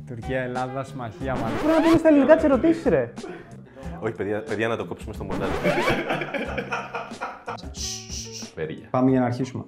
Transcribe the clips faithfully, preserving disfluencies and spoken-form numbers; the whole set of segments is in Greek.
Τουρκία, Ελλάδα, συμμαχία, μάλλον. Πρέπει να πούμε στα ελληνικά τις ερωτήσεις, ρε. Όχι, παιδιά, παιδιά, να το κόψουμε στο μοντάζ. Πέρια. Πάμε για να αρχίσουμε.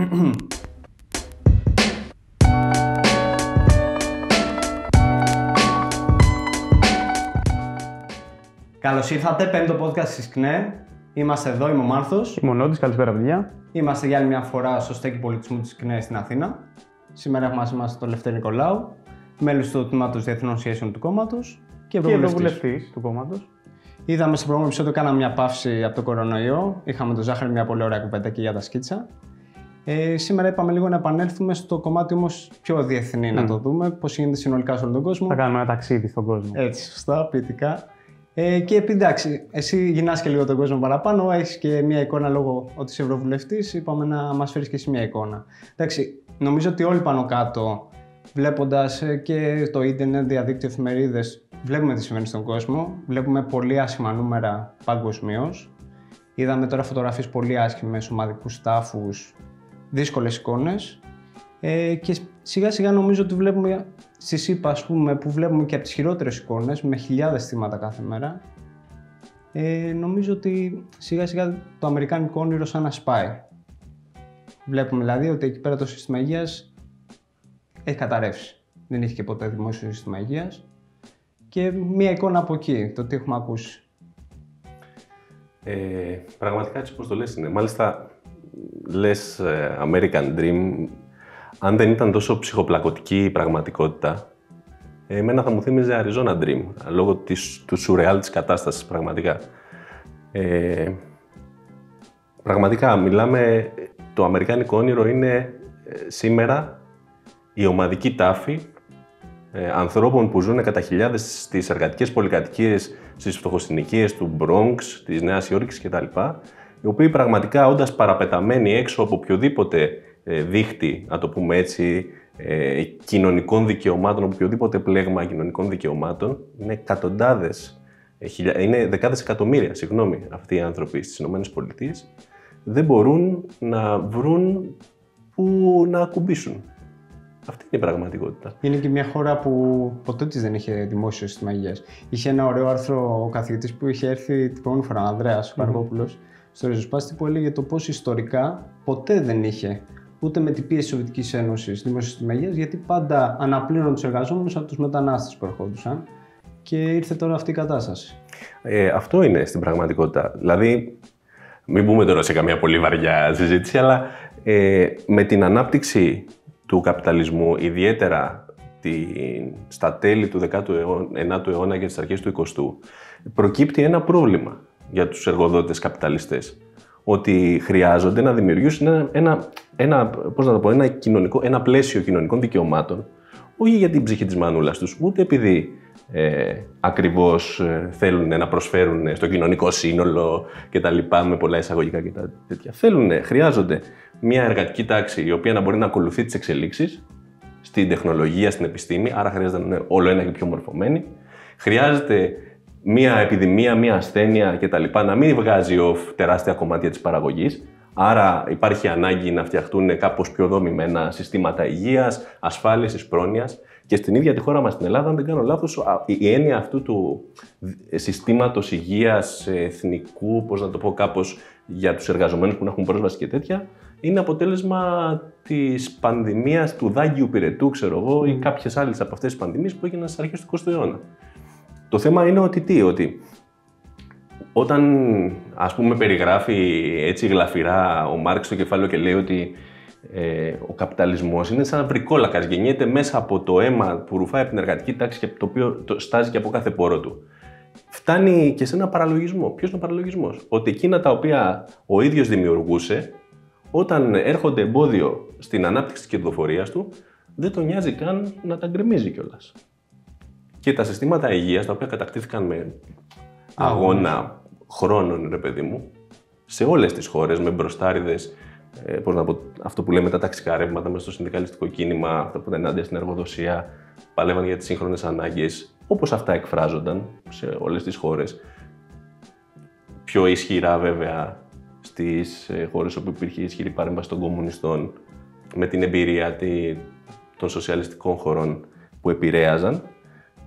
Καλώς ήρθατε, πέμπτο podcast της ΚΝΕ. Είμαστε εδώ, είμαι ο Μάρθος. Είμαι ο Νότης, καλησπέρα παιδιά. Είμαστε για άλλη μια φορά στο στέκι πολιτισμού της ΚΝΕ στην Αθήνα. Σήμερα έχουμε μαζί μας τον Λευτέρη Νικολάου, μέλος του τμήματος Διεθνών Σχέσεων του κόμματος και ευρωβουλευτής του κόμματος. Είδαμε στο προηγούμενο επεισόδιο, κάναμε μια παύση από το κορονοϊό. Είχαμε τον Ζάχαρη μια πολύ ωραία κουβέντα και για τα σκίτσα. Ε, σήμερα είπαμε λίγο να επανέλθουμε στο κομμάτι όμως πιο διεθνή, mm. να το δούμε, πώς γίνεται συνολικά σε όλο τον κόσμο. Θα κάνουμε ένα ταξίδι στον κόσμο. Έτσι, σωστά, ποιητικά. Ε, και επειδή εντάξει, εσύ γυρνάς και λίγο τον κόσμο παραπάνω, έχεις και μια εικόνα λόγω ότι είσαι ευρωβουλευτής, είπαμε να μας φέρεις και εσύ μια εικόνα. Εντάξει, νομίζω ότι όλοι πάνω κάτω, βλέποντας και το ίντερνετ, διαδίκτυο, εφημερίδες, βλέπουμε τι συμβαίνει στον κόσμο. Βλέπουμε πολύ άσχημα νούμερα παγκοσμίως. Είδαμε τώρα φωτογραφίες πολύ άσχημες, ομαδικούς τάφους, δύσκολες εικόνες. Ε, και σιγά σιγά νομίζω ότι βλέπουμε στη ΣΥΠΑ, ας πούμε, που βλέπουμε και από τις χειρότερες εικόνες, με χιλιάδες θύματα κάθε μέρα. Ε, νομίζω ότι σιγά σιγά το αμερικάνικο όνειρο σαν να σπάει. Βλέπουμε δηλαδή ότι εκεί πέρα το σύστημα υγείας έχει καταρρεύσει. Δεν είχε και ποτέ δημόσιο σύστημα υγείας. Και μία εικόνα από εκεί, το τι έχουμε ακούσει. Ε, πραγματικά έτσι πώς το λες είναι. Μάλιστα, λες American Dream, αν δεν ήταν τόσο ψυχοπλακωτική η πραγματικότητα, εμένα θα μου θύμιζε Arizona Dream, λόγω της, του σουρεάλ της κατάστασης πραγματικά. Ε, πραγματικά, μιλάμε, το αμερικάνικο όνειρο είναι σήμερα η ομαδική τάφη ε, ανθρώπων που ζουν κατά χιλιάδες στις εργατικές πολυκατοικίες, στις φτωχοσυνοικίες του Bronx, της Νέας Υόρκης κτλ. Οι οποίοι πραγματικά, όντας παραπεταμένοι έξω από οποιοδήποτε ε, δίχτυ, να το πούμε έτσι, ε, κοινωνικών δικαιωμάτων, από οποιοδήποτε πλέγμα κοινωνικών δικαιωμάτων, είναι εκατοντάδες, ε, χιλιά, είναι δεκάδες εκατομμύρια, συγγνώμη, αυτοί οι άνθρωποι στις ΗΠΑ, δεν μπορούν να βρουν που να ακουμπήσουν. Αυτή είναι η πραγματικότητα. Είναι και μια χώρα που ποτέ της δεν είχε δημόσιο σύστημα υγείας. Είχε ένα ωραίο άρθρο ο καθηγητής που είχε έρθει την προηγούμενη φορά, ο Ανδρέας mm-hmm. Καργόπουλος, στο Ριζοσπάστη, που έλεγε το πώς ιστορικά ποτέ δεν είχε ούτε με την πίεση της Σοβιετικής Ένωσης δημόσιο σύστημα υγείας, γιατί πάντα αναπλήρωναν τους εργαζόμενους από τους μετανάστες που ερχόντουσαν. Και ήρθε τώρα αυτή η κατάσταση. Ε, αυτό είναι στην πραγματικότητα. Δηλαδή, μην μπούμε τώρα σε καμία πολύ βαριά συζήτηση, αλλά ε, με την ανάπτυξη του καπιταλισμού, ιδιαίτερα την, στα τέλη του δέκατου ενάτου αιώνα και τις αρχές του εικοστού, προκύπτει ένα πρόβλημα για τους εργοδότες καπιταλιστές. Ότι χρειάζονται να δημιουργήσουν ένα, ένα, ένα, πώς να το πω, ένα, κοινωνικό, ένα πλαίσιο κοινωνικών δικαιωμάτων, όχι για την ψυχή της μανούλας τους, ούτε επειδή ε, ακριβώς ε, θέλουν να προσφέρουν στο κοινωνικό σύνολο και τα λοιπά, με πολλά εισαγωγικά και τα τέτοια. Θέλουν, χρειάζονται μια εργατική τάξη η οποία να μπορεί να ακολουθεί τις εξελίξεις στην τεχνολογία, στην επιστήμη, άρα χρειάζεται να είναι όλο ένα και πιο μορφωμένοι. Χρειάζεται μια επιδημία, μια ασθένεια κτλ. Να μην βγάζει off τεράστια κομμάτια της παραγωγής. Άρα υπάρχει ανάγκη να φτιαχτούν κάπως πιο δομημένα συστήματα υγείας, ασφάλισης, πρόνοιας. Και στην ίδια τη χώρα μας, στην Ελλάδα, αν δεν κάνω λάθος, η έννοια αυτού του συστήματος υγείας εθνικού, πώς να το πω κάπως, για τους εργαζομένους που να έχουν πρόσβαση και τέτοια, είναι αποτέλεσμα της πανδημίας του δάγκιου πυρετού, ξέρω εγώ, ή κάποιες άλλες από αυτές τις πανδημίες που έγιναν στις αρχές του εικοστού αιώνα. Το θέμα είναι ότι τι, ότι όταν, ας πούμε, περιγράφει έτσι γλαφυρά ο Μάρξ το κεφάλαιο και λέει ότι ε, ο καπιταλισμός είναι σαν βρικόλακας, γεννιέται μέσα από το αίμα που ρουφάει από την εργατική τάξη και το οποίο το στάζει και από κάθε πόρο του. Φτάνει και σε ένα παραλογισμό. Ποιος είναι ο παραλογισμός? Ότι εκείνα τα οποία ο ίδιος δημιουργούσε, όταν έρχονται εμπόδιο στην ανάπτυξη της κερδοφορίας του, δεν τον νοιάζει καν να τα γκρεμίζει κιόλας. Και τα συστήματα υγείας, τα οποία κατακτήθηκαν με αγώνα χρόνων, ρε παιδί μου, σε όλες τις χώρες, με μπροστάριδες, ε, πώς να πω, αυτό που λέμε τα ταξικά ρεύματα μέσα στο συνδικαλιστικό κίνημα, αυτά που ήταν ενάντια στην εργοδοσία, παλεύαν για τις σύγχρονες ανάγκες, όπως αυτά εκφράζονταν σε όλες τις χώρες. Πιο ισχυρά βέβαια στις χώρες όπου υπήρχε ισχυρή παρέμβαση των κομμουνιστών, με την εμπειρία των σοσιαλιστικών χωρών που επηρέαζαν.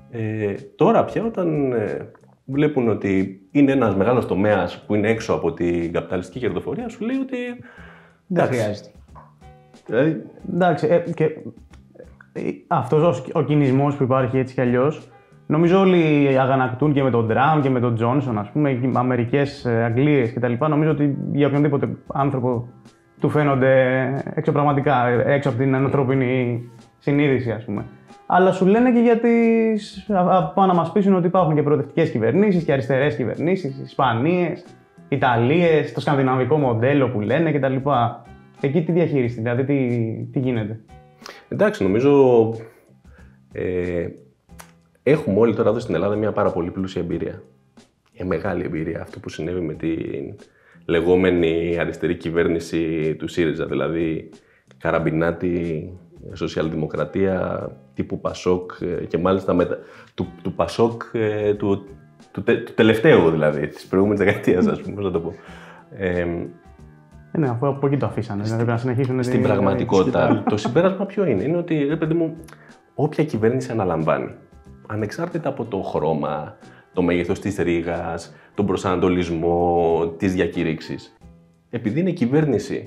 Ε, τώρα πια όταν ε, βλέπουν ότι είναι ένας μεγάλος τομέας που είναι έξω από την καπιταλιστική κερδοφορία, σου λέει ότι δεν χρειάζεται. Δηλαδή, εντάξει, ε, και ε, αυτός ο, ο κινησμός που υπάρχει έτσι κι αλλιώς, νομίζω όλοι αγανακτούν και με τον Τραμπ και με τον Τζόνσον, ας πούμε, Αμερικές, Αγγλίες κτλ. Νομίζω ότι για οποιονδήποτε άνθρωπο του φαίνονται εξωπραγματικά, έξω από την ανθρώπινη συνείδηση, ας πούμε. Αλλά σου λένε και γιατί πάνε να μας πείσουν ότι υπάρχουν και προοδευτικές κυβερνήσεις και αριστερές κυβερνήσεις, Ισπανίες, Ιταλίες, το σκανδιναβικό μοντέλο που λένε κτλ. Εκεί τι διαχείριση, δηλαδή τι, τι γίνεται. Εντάξει, νομίζω ε, έχουμε όλοι τώρα εδώ στην Ελλάδα μια πάρα πολύ πλούσια εμπειρία. Μια μεγάλη εμπειρία. Αυτό που συνέβη με την λεγόμενη αριστερή κυβέρνηση του ΣΥΡΙΖΑ, δηλαδή Καραμπινάτη, σοσιαλδημοκρατία τύπου Πασόκ και μάλιστα μετα... του, του Πασόκ του, του, του, του τελευταίου δηλαδή, της προηγούμενης δεκαετίας, ας πούμε, πώς να το πω. Ε, Ε, ναι, αφού από εκεί το αφήσανε. Στην, δηλαδή, να συνεχίσουν στην την... πραγματικότητα, το συμπέρασμα ποιο είναι, είναι ότι, ρε παιδί μου, όποια κυβέρνηση αναλαμβάνει, ανεξάρτητα από το χρώμα, το μέγεθος της ρήγας, τον προσανατολισμό, τις διακήρυξεις, επειδή είναι κυβέρνηση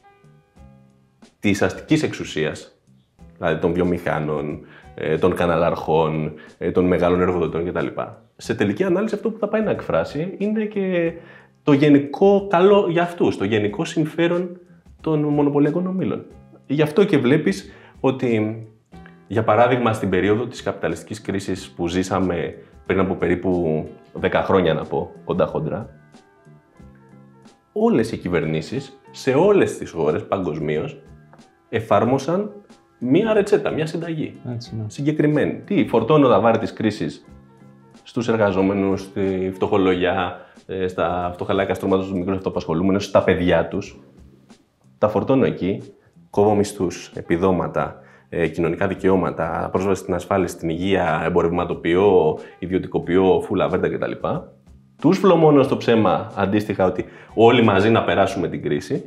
της αστικής εξουσίας, δηλαδή των βιομηχάνων, των καναλαρχών, των μεγάλων εργοδοτών κτλ. Σε τελική ανάλυση αυτό που θα πάει να εκφράσει είναι και το γενικό καλό για αυτούς, το γενικό συμφέρον των μονοπωλιακών ομίλων. Γι' αυτό και βλέπεις ότι, για παράδειγμα, στην περίοδο της καπιταλιστικής κρίσης που ζήσαμε πριν από περίπου δέκα χρόνια, να πω, κοντά χοντρά, όλες οι κυβερνήσεις σε όλες τις χώρες παγκοσμίως εφάρμοσαν μία ρετσέτα, μία συνταγή. Έτσι, ναι. Συγκεκριμένη. Τι, φορτώνω τα βάρη της κρίσης στους εργαζόμενους, στη φτωχολογιά, στα φτωχαλάκια στρώματα, στους μικρούς αυτοαπασχολούμενους, στα παιδιά τους. Τα φορτώνω εκεί, κόβω μισθούς, επιδόματα, κοινωνικά δικαιώματα, πρόσβαση στην ασφάλεια, στην υγεία, εμπορευματοποιώ, ιδιωτικοποιώ, φούλα βέρτα κτλ. Τους φλωμώνω στο ψέμα αντίστοιχα ότι όλοι μαζί να περάσουμε την κρίση.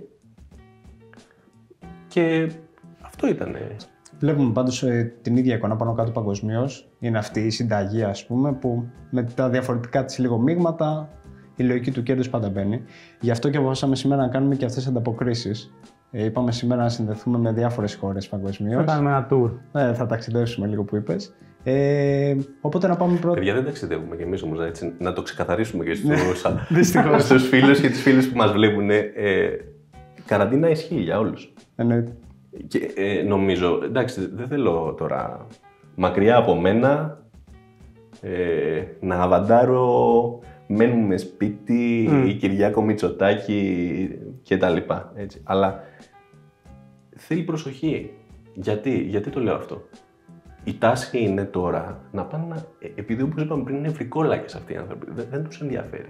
Και αυτό ήταν. Βλέπουμε πάντως ε, την ίδια εικόνα πάνω κάτω παγκοσμίως. Είναι αυτή η συνταγή, ας πούμε, που με τα διαφορετικά της λίγο μείγματα η λογική του κέρδους πάντα μπαίνει. Γι' αυτό και αποφάσισαμε σήμερα να κάνουμε και αυτές τις ανταποκρίσεις. Ε, είπαμε σήμερα να συνδεθούμε με διάφορες χώρες παγκοσμίως. Θα κάνουμε ένα tour. Ε, θα ταξιδέψουμε λίγο που είπες. Ε, οπότε να πάμε πρώτα. Παιδιά, δεν ταξιδεύουμε κι εμείς όμως, έτσι, να το ξεκαθαρίσουμε και στους, στους φίλους και τις φίλες που μας βλέπουν. Ε, καραντίνα ισχύει για όλους. Εννοείται. Και ε, νομίζω, εντάξει, δεν θέλω τώρα μακριά από μένα ε, να αβαντάρω μένουμε σπίτι, mm. η Κυριάκο Μητσοτάκη και τα λοιπά, έτσι. Αλλά θέλει προσοχή. Γιατί, γιατί το λέω αυτό. Η τάση είναι τώρα να πάνε να... Επειδή όπως είπαμε πριν είναι φρικόλακες αυτοί οι άνθρωποι, δεν, δεν τους ενδιαφέρει.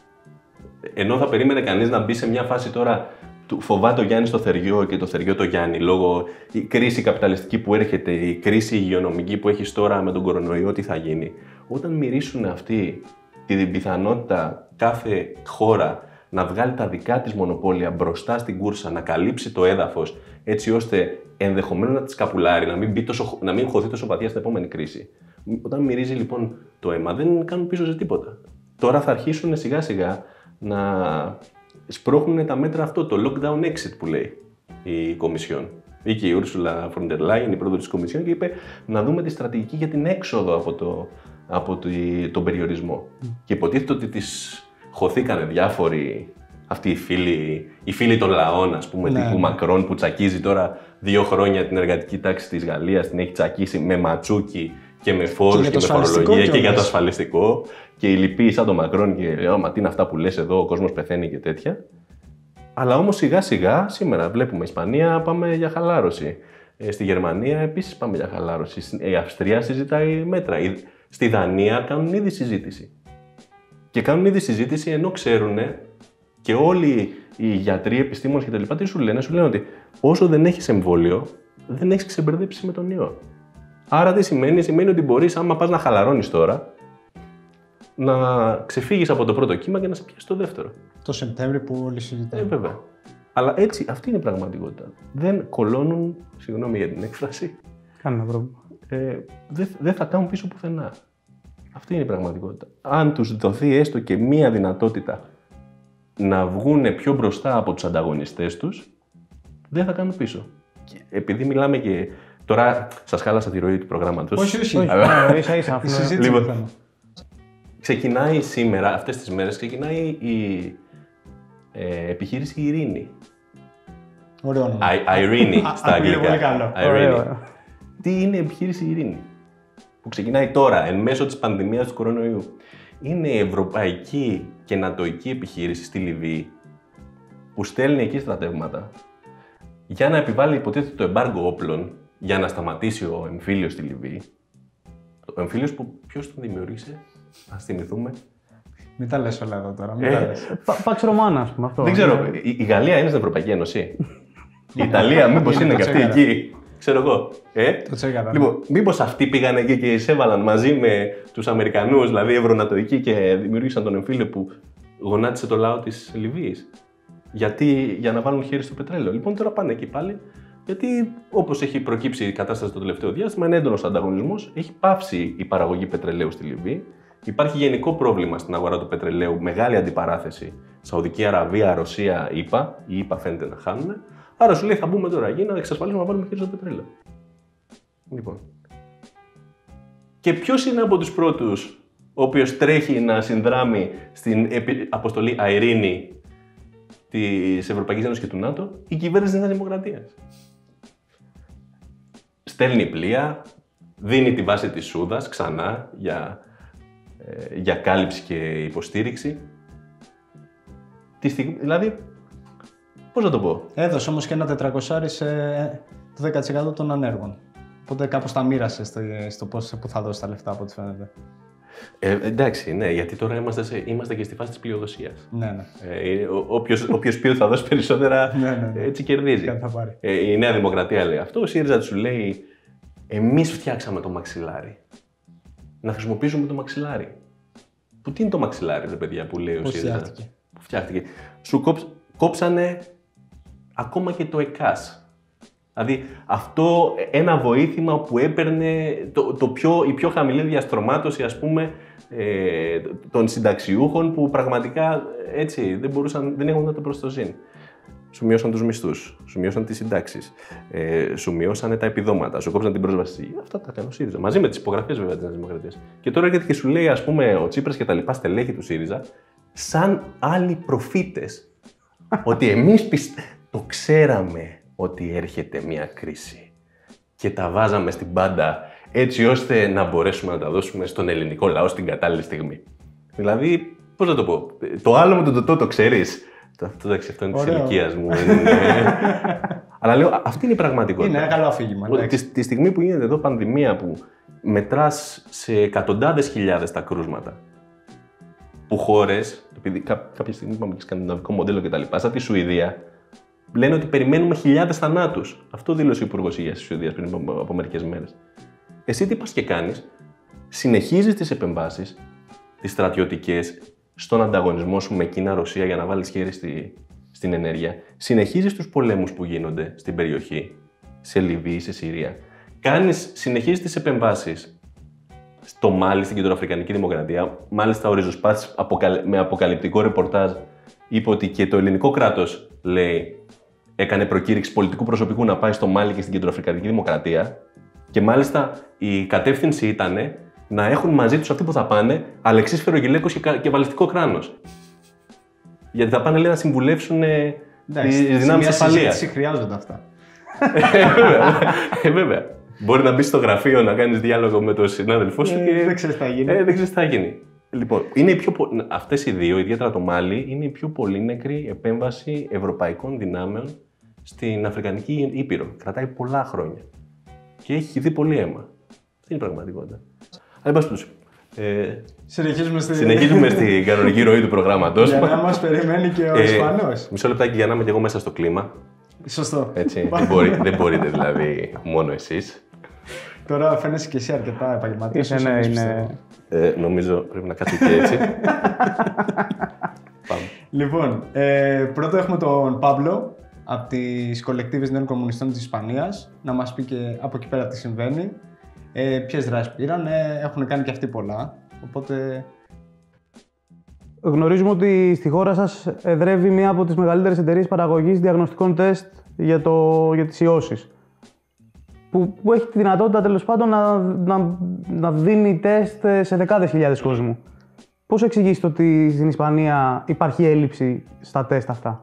Ενώ θα περίμενε κανείς να μπει σε μια φάση τώρα του φοβάται ο Γιάννης το Θεριό και το Θεριό το Γιάννη, λόγω η κρίση καπιταλιστική που έρχεται, η κρίση υγειονομική που έχεις τώρα με τον κορονοϊό, τι θα γίνει. Όταν μυρίσουν αυτοί την πιθανότητα κάθε χώρα να βγάλει τα δικά της μονοπόλια μπροστά στην κούρσα, να καλύψει το έδαφος, έτσι ώστε ενδεχομένως να τις καπουλάρει, να μην, μπει τόσο, να μην χωθεί τόσο βαθιά στην επόμενη κρίση. Όταν μυρίζει λοιπόν το αίμα, δεν κάνουν πίσω σε τίποτα. Τώρα θα αρχίσουν σιγά σιγά να σπρώχνουν τα μέτρα αυτό, το lockdown exit που λέει η Κομισιόν. Βγήκε η Ursula von der Leyen, η πρόεδρος της Κομισιόν, και είπε να δούμε τη στρατηγική για την έξοδο από, το, από το, τον περιορισμό. Mm. Και υποτίθεται ότι τις χωθήκανε διάφοροι αυτοί οι φίλοι, οι φίλοι των λαών, ας πούμε, ναι, τύπου Μακρόν, που τσακίζει τώρα δύο χρόνια την εργατική τάξη της Γαλλίας, την έχει τσακίσει με ματσούκι και με φόρους και, και με φορολογία και, και για το ασφαλιστικό. Και οι λοιποί σαν τον Μακρόν και λέω, μα τι είναι αυτά που λες εδώ, ο κόσμος πεθαίνει και τέτοια. Αλλά όμως σιγά σιγά, σήμερα βλέπουμε Ισπανία, πάμε για χαλάρωση. Ε, στη Γερμανία επίσης πάμε για χαλάρωση. Η Αυστρία συζητάει μέτρα. Στη Δανία κάνουν ήδη συζήτηση. Και κάνουν ήδη συζήτηση ενώ ξέρουν και όλοι οι γιατροί, επιστήμονες κτλ. Τι σου λένε, σου λένε ότι όσο δεν έχεις εμβόλιο, δεν έχεις ξεμπερδέψει με τον ιό. Άρα τι σημαίνει, σημαίνει ότι μπορείς, άμα πας να χαλαρώνεις τώρα, να ξεφύγεις από το πρώτο κύμα και να σε πιάσει το δεύτερο. Το Σεπτέμβριο που όλοι συζητάνε. Ε, βέβαια. Αλλά έτσι, αυτή είναι η πραγματικότητα. Δεν κολώνουν, συγγνώμη για την έκφραση, Κανένα πρόβλημα. ε, δεν δε θα κάνουν πίσω πουθενά. Αυτή είναι η πραγματικότητα. Αν τους δοθεί έστω και μία δυνατότητα να βγουν πιο μπροστά από τους ανταγωνιστές τους, δεν θα κάνουν πίσω. Και επειδή μιλάμε και... Τώρα σας χάλασα τη ροή του προγράμματος. Όχι, όχι. Ίσα ίσα. Λοιπόν, ξεκινάει σήμερα, αυτές τις μέρες, ξεκινάει η ε, επιχείρηση Ειρήνη. Ωραίο όνομα. Ειρήνη στα αγγλικά. Πολύ καλό. Ειρήνη. Τι είναι η επιχείρηση Ειρήνη, που ξεκινάει τώρα, εν μέσω της πανδημίας του κορονοϊού. Είναι η ευρωπαϊκή και νατοϊκή επιχείρηση στη Λιβύη, που στέλνει εκεί στρατεύματα για να επιβάλλει υποτίθεται το εμπάργκο όπλων για να σταματήσει ο εμφύλιος στη Λιβύη. Ο εμφύλιος που ποιος τον δημιούργησε, ας θυμηθούμε. Μην τα λες όλα εδώ τώρα. Ε, Πάξ Ρωμάνα, ας πούμε αυτό. Δεν ξέρω, η, η Γαλλία είναι στην Ευρωπαϊκή Ένωση. Η Ιταλία, μήπως είναι και αυτή εκεί. Ξέρω εγώ. Ε? Το τσέκαρα. Λοιπόν, μήπως αυτοί πήγαν εκεί και εισέβαλαν μαζί με τους Αμερικανούς, δηλαδή ευρωνατοικοί, και δημιούργησαν τον εμφύλιο που γονάτισε το λαό της Λιβύης. Γιατί, για να βάλουν χέρι στο πετρέλαιο. Λοιπόν, τώρα πάνε εκεί πάλι, γιατί όπως έχει προκύψει η κατάσταση το τελευταίο διάστημα, είναι έντονος ανταγωνισμός, έχει πάυσει η παραγωγή πετρελαίου στη Λιβύη. Υπάρχει γενικό πρόβλημα στην αγορά του πετρελαίου, μεγάλη αντιπαράθεση. Σαουδική Αραβία, Ρωσία, ΗΠΑ. Οι ΗΠΑ φαίνεται να χάνουν. Άρα σου λέει θα μπούμε τώρα εκεί να εξασφαλίσουμε να βάλουμε χέρι στο πετρέλαιο. Λοιπόν. Και ποιος είναι από τους πρώτους ο οποίος τρέχει να συνδράμει στην αποστολή Ειρήνη της Ευρωπαϊκής Ένωσης και του ΝΑΤΟ? Η κυβέρνηση της Νέας Δημοκρατίας. Στέλνει πλοία, δίνει τη βάση της Σούδας ξανά για, ε, για κάλυψη και υποστήριξη. Τη στιγμή, δηλαδή, πώς να το πω. Έδωσε όμως και ένα τετρακόσια σε το δέκα τοις εκατό των ανέργων. Οπότε κάπως τα μοίρασε στο, στο πώς που θα δώσει τα λεφτά, από ό,τι φαίνεται. Ε, εντάξει, ναι, γιατί τώρα είμαστε, σε, είμαστε και στη φάση της πλειοδοσίας. Ναι, ναι. Ε, όποιος, όποιος πει ότι θα δώσει περισσότερα, ναι, ναι, ναι. έτσι κερδίζει. Θα πάρει. Ε, η Νέα Δημοκρατία λέει αυτό, ο ΣΥΡΙΖΑ σου λέει εμείς φτιάξαμε το μαξιλάρι. Να χρησιμοποιήσουμε το μαξιλάρι. Που τι είναι το μαξιλάρι, ρε παιδιά, που λέει ο Πώς ΣΥΡΙΖΑ. φτιάχτηκε. Που φτιάχτηκε. Σου κόψ, κόψανε ακόμα και το ΕΚΑΣ. Δηλαδή αυτό ένα βοήθημα που έπαιρνε το, το πιο, η πιο χαμηλή διαστρωμάτωση, ας πούμε, ε, των συνταξιούχων, που πραγματικά έτσι δεν, μπορούσαν, δεν έχουν το προστοζήν. Σου μειώσαν τους μισθούς, σου μειώσαν τις συντάξεις, ε, σου μειώσαν τα επιδόματα, σου κόψαν την πρόσβαση. Αυτά τα έκανε ο ΣΥΡΙΖΑ. Μαζί με τις υπογραφές βέβαια της Νέας Δημοκρατίας. Και τώρα έρχεται και σου λέει, ας πούμε, ο Τσίπρας και τα λοιπά στελέχη του ΣΥΡΙΖΑ, σαν άλλοι προφήτες, ότι εμείς πιστε... το ξέραμε ότι έρχεται μια κρίση και τα βάζαμε στην πάντα έτσι ώστε να μπορέσουμε να τα δώσουμε στον ελληνικό λαό στην κατάλληλη στιγμή. Δηλαδή, πώς να το πω, το άλλο με το τοτό το ξέρεις. Αυτό, εντάξει, αυτό είναι της ηλικίας μου. Αλλά λέω, αυτή είναι η πραγματικότητα. Είναι ένα καλό αφήγημα. Τη, τη στιγμή που γίνεται εδώ πανδημία, που μετράς σε εκατοντάδες χιλιάδες τα κρούσματα, που χώρες, επειδή κάποια στιγμή είπαμε και σκανδιναβικό μοντέλο κτλ., σαν τη Σουηδία, λένε ότι περιμένουμε χιλιάδες θανάτους. Αυτό δήλωσε ο Υπουργός Υγείας της Σουηδίας πριν από, από μερικές μέρες. Εσύ τι πας και κάνεις? Συνεχίζεις τις επεμβάσεις, τις στρατιωτικές, στον ανταγωνισμό σου με Κίνα, Ρωσία, για να βάλεις χέρι στη, στην ενέργεια. Συνεχίζεις τους πολέμους που γίνονται στην περιοχή, σε Λιβύη, σε Συρία. Κάνεις, συνεχίζεις τις επεμβάσεις στο Μάλι, στην Κεντροαφρικανική Δημοκρατία. Μάλιστα, ο Ριζοσπάθης με αποκαλυπτικό ρεπορτάζ είπε ότι και το ελληνικό κράτος, λέει, έκανε προκήρυξη πολιτικού προσωπικού να πάει στο Μάλι και στην Κεντροαφρικανική Δημοκρατία. Και μάλιστα η κατεύθυνση ήταν να έχουν μαζί τους αυτοί που θα πάνε Αλεξής Φερογγυλαίκος και, και βαλιστικό κράνος. Γιατί θα πάνε, λέει, να συμβουλεύσουν τις δυνάμεις ασφαλείας. Σε χρειάζονται αυτά. ε, βέβαια. Μπορεί να μπει στο γραφείο να κάνεις διάλογο με τον συνάδελφό σου ε, και δεν ξέρεις τι θα γίνει. Ε, δεν ξέρεις τι θα γίνει. Λοιπόν, είναι η πιο πο... αυτές οι δύο, ιδιαίτερα το Μάλι, είναι η πιο πολύνεκρη επέμβαση ευρωπαϊκών δυνάμεων στην Αφρικανική Ήπειρο. Κρατάει πολλά χρόνια. Και έχει δει πολύ αίμα. Αυτή είναι η πραγματικότητα. Αλλά, εν πάση περιπτώσει, συνεχίζουμε, στη... συνεχίζουμε στην κανονική ροή του προγράμματος. Για να μας περιμένει και ο Ισπανός. Ε, μισό λεπτάκι για να είμαι και εγώ μέσα στο κλίμα. Σωστό. Έτσι, δεν, μπορεί, δεν μπορείτε δηλαδή μόνο εσείς. Τώρα φαίνεσαι και εσύ αρκετά επαγγελματίας. Ναι, είναι... ε, νομίζω πρέπει να κάτσει και έτσι. Πάμε. Λοιπόν, ε, πρώτα έχουμε τον Παύλο από τις Κολεκτίβες Νέων Κομμουνιστών της Ισπανίας, να μας πει και από εκεί πέρα τι συμβαίνει. Ε, ποιες δράσεις πήραν, ε, έχουν κάνει και αυτοί πολλά. Οπότε... Γνωρίζουμε ότι στη χώρα σας εδρεύει μία από τις μεγαλύτερες εταιρείες παραγωγής διαγνωστικών τεστ για, το, για τις ιώσεις. Που, που έχει τη δυνατότητα τέλος πάντων να, να, να δίνει τεστ σε δεκάδες χιλιάδες κόσμου. Πώς εξηγήσετε ότι στην Ισπανία υπάρχει έλλειψη στα τεστ αυτά?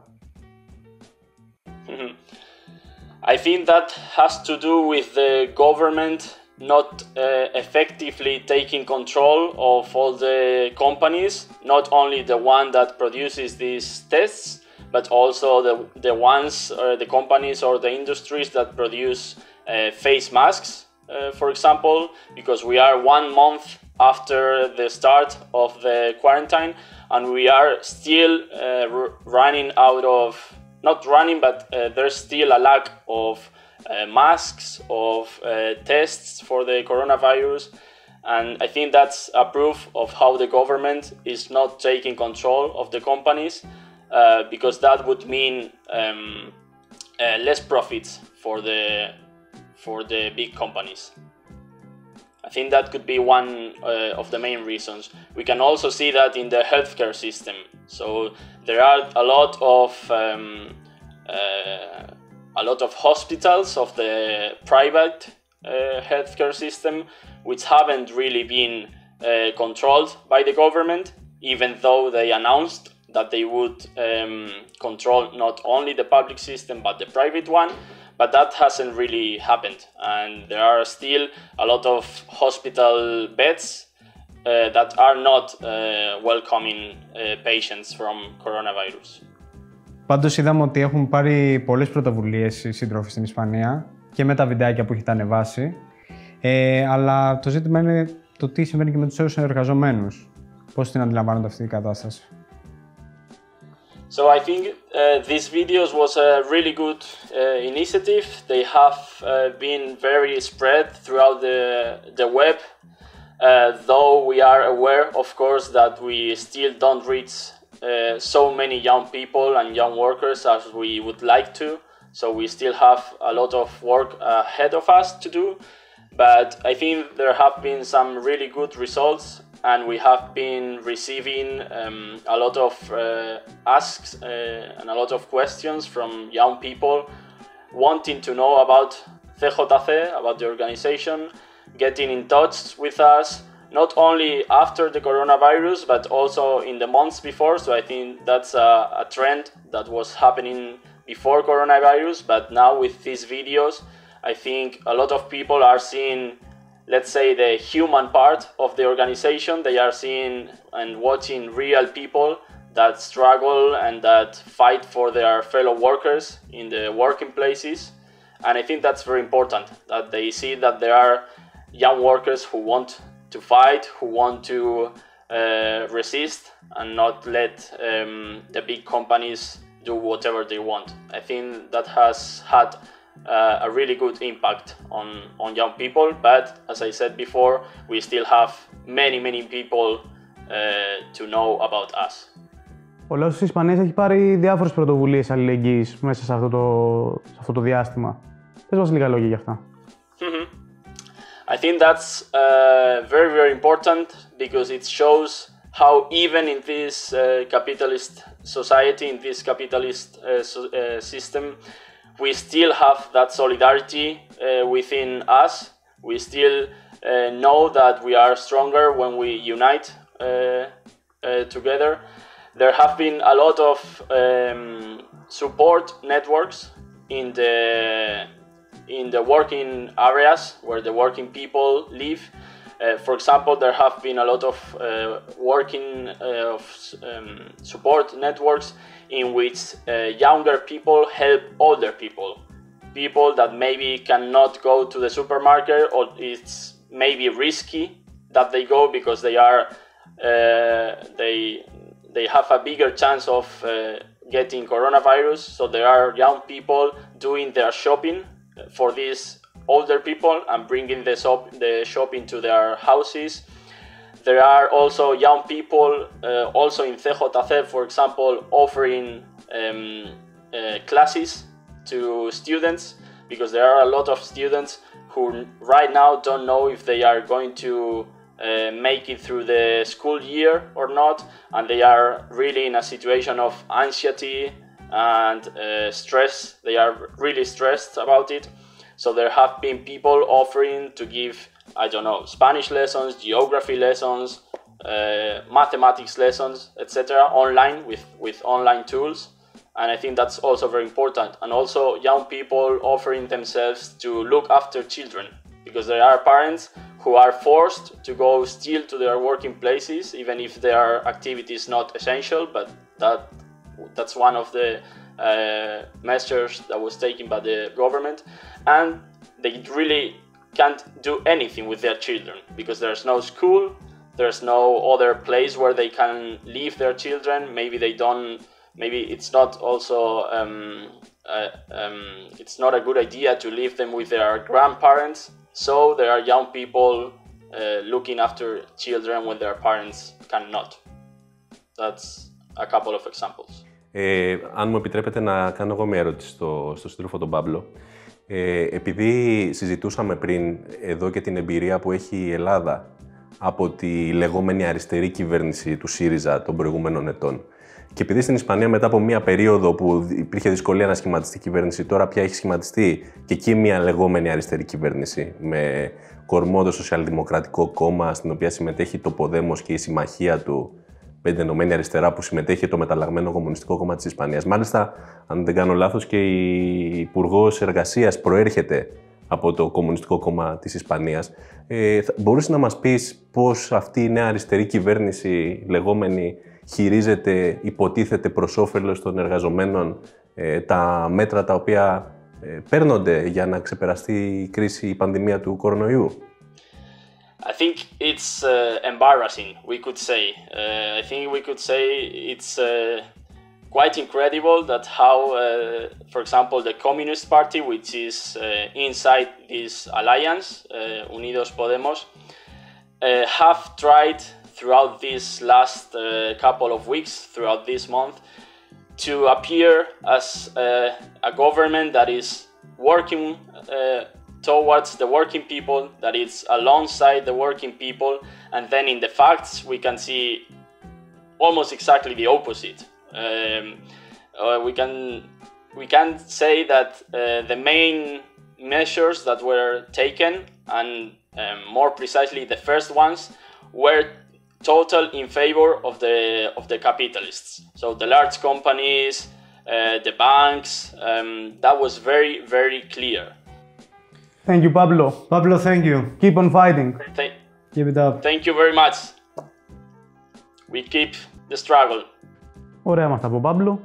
I think that has to do with the government not uh, effectively taking control of all the companies, not only the one that produces these tests, but also the, the ones, uh, the companies or the industries that produce uh, face masks, uh, for example, because we are one month after the start of the quarantine and we are still uh, r- running out of, not running, but uh, there's still a lack of uh, masks, of uh, tests for the coronavirus. And I think that's a proof of how the government is not taking control of the companies, uh, because that would mean um, uh, less profits for the, for the big companies. I think that could be one uh, of the main reasons. We can also see that in the healthcare system. So there are a lot of um, uh, a lot of hospitals of the private uh, healthcare system which haven't really been uh, controlled by the government, even though they announced that they would um, control not only the public system but the private one. But that hasn't really happened, and there are still a lot of hospital beds uh, that are not uh, welcoming uh, patients from coronavirus. Πάντως είδαμε ότι έχουν πάρει πολλές πρωτοβουλίες οι σύντροφοι στην Ισπανία και με τα βιντεάκια που έχετε ανεβάσει. Ε, αλλά το ζήτημα είναι το τι συμβαίνει και με τους εργαζομένους. Πώς την αντιλαμβάνονται αυτή η κατάσταση? So I think uh, these videos was a really good uh, initiative. They have uh, been very spread throughout the, the web, uh, though we are aware, of course, that we still don't reach uh, so many young people and young workers as we would like to. So we still have a lot of work ahead of us to do. But I think there have been some really good results, and we have been receiving um, a lot of uh, asks uh, and a lot of questions from young people wanting to know about C J C, about the organization, getting in touch with us, not only after the coronavirus, but also in the months before. So I think that's a, a trend that was happening before coronavirus, but now with these videos, I think a lot of people are seeing, let's say, the human part of the organization. They are seeing and watching real people that struggle and that fight for their fellow workers in the working places. And I think that's very important, that they see that there are young workers who want to fight, who want to uh, resist and not let um, the big companies do whatever they want. I think that has had Uh, a really good impact on, on young people, but as I said before, we still have many, many people uh, to know about us. Ο λαός της Ισπανίας έχει πάρει διάφορες πρωτοβουλίες αλληλεγγύης μέσα σε αυτό το, σε αυτό το διάστημα. Πες μας λίγα λόγια για αυτά. Mm-hmm. I think that's uh, very, very important because it shows how even in this uh, capitalist society, in this capitalist uh, so, uh, system, we still have that solidarity uh, within us. We still uh, know that we are stronger when we unite uh, uh, together. There have been a lot of um, support networks in the in the working areas where the working people live. Uh, for example, there have been a lot of uh, working uh, of, um, support networks in which uh, younger people help older people. People that maybe cannot go to the supermarket, or it's maybe risky that they go because they are uh, they they have a bigger chance of uh, getting coronavirus. So there are young people doing their shopping for these older people and bringing the shop the shopping to their houses. There are also young people, uh, also in C J C, for example, offering um, uh, classes to students, because there are a lot of students who right now don't know if they are going to uh, make it through the school year or not, and they are really in a situation of anxiety and uh, stress. They are really stressed about it. So there have been people offering to give, I don't know, Spanish lessons, geography lessons, uh, mathematics lessons, et cetera, online with, with online tools. And I think that's also very important. And also young people offering themselves to look after children, because there are parents who are forced to go still to their working places, even if their activity is not essential, but that that's one of the uh, measures that was taken by the government. And they really can't do anything with their children, because there's no school, there's no other place where they can leave their children. Maybe they don't, maybe it's not also, um, uh, um, it's not a good idea to leave them with their grandparents. So there are young people uh, looking after children when their parents cannot. That's a couple of examples. Ε, αν μου επιτρέπετε να κάνω εγώ μια ερώτηση στο, στο σύντροφο τον Παύλο. Ε, επειδή συζητούσαμε πριν εδώ και την εμπειρία που έχει η Ελλάδα από τη λεγόμενη αριστερή κυβέρνηση του ΣΥΡΙΖΑ των προηγούμενων ετών, και επειδή στην Ισπανία μετά από μια περίοδο που υπήρχε δυσκολία να σχηματιστεί η κυβέρνηση, τώρα πια έχει σχηματιστεί και εκεί μια λεγόμενη αριστερή κυβέρνηση με κορμό το Σοσιαλδημοκρατικό Κόμμα, στην οποία συμμετέχει το Ποδέμος και η συμμαχία του με την Ενωμένη Αριστερά, που συμμετέχει το μεταλλαγμένο Κομμουνιστικό Κόμμα της Ισπανίας. Μάλιστα, αν δεν κάνω λάθος, και η Υπουργός Εργασίας προέρχεται από το Κομμουνιστικό Κόμμα της Ισπανίας. Ε, μπορείς να μας πεις πώς αυτή η νέα αριστερή κυβέρνηση λεγόμενη χειρίζεται, υποτίθεται προς όφελος των εργαζομένων, ε, τα μέτρα τα οποία ε, παίρνονται για να ξεπεραστεί η κρίση, η πανδημία του κορονοϊού? I think it's uh, embarrassing, we could say. Uh, I think we could say it's uh, quite incredible that how, uh, for example, the Communist Party, which is uh, inside this alliance, uh, Unidos Podemos, uh, have tried throughout this last uh, couple of weeks, throughout this month, to appear as uh, a government that is working uh, towards the working people, that is alongside the working people, and then in the facts we can see almost exactly the opposite. Um, uh, we can we can say that uh, the main measures that were taken, and um, more precisely the first ones, were total in favor of the of the capitalists. So the large companies, uh, the banks, um, that was very very clear. Thank you, Pablo. Pablo, thank you. Keep on fighting. Thank, Keep it up. thank you very much. We keep the struggle. Ωραία μας τα από Παύλο.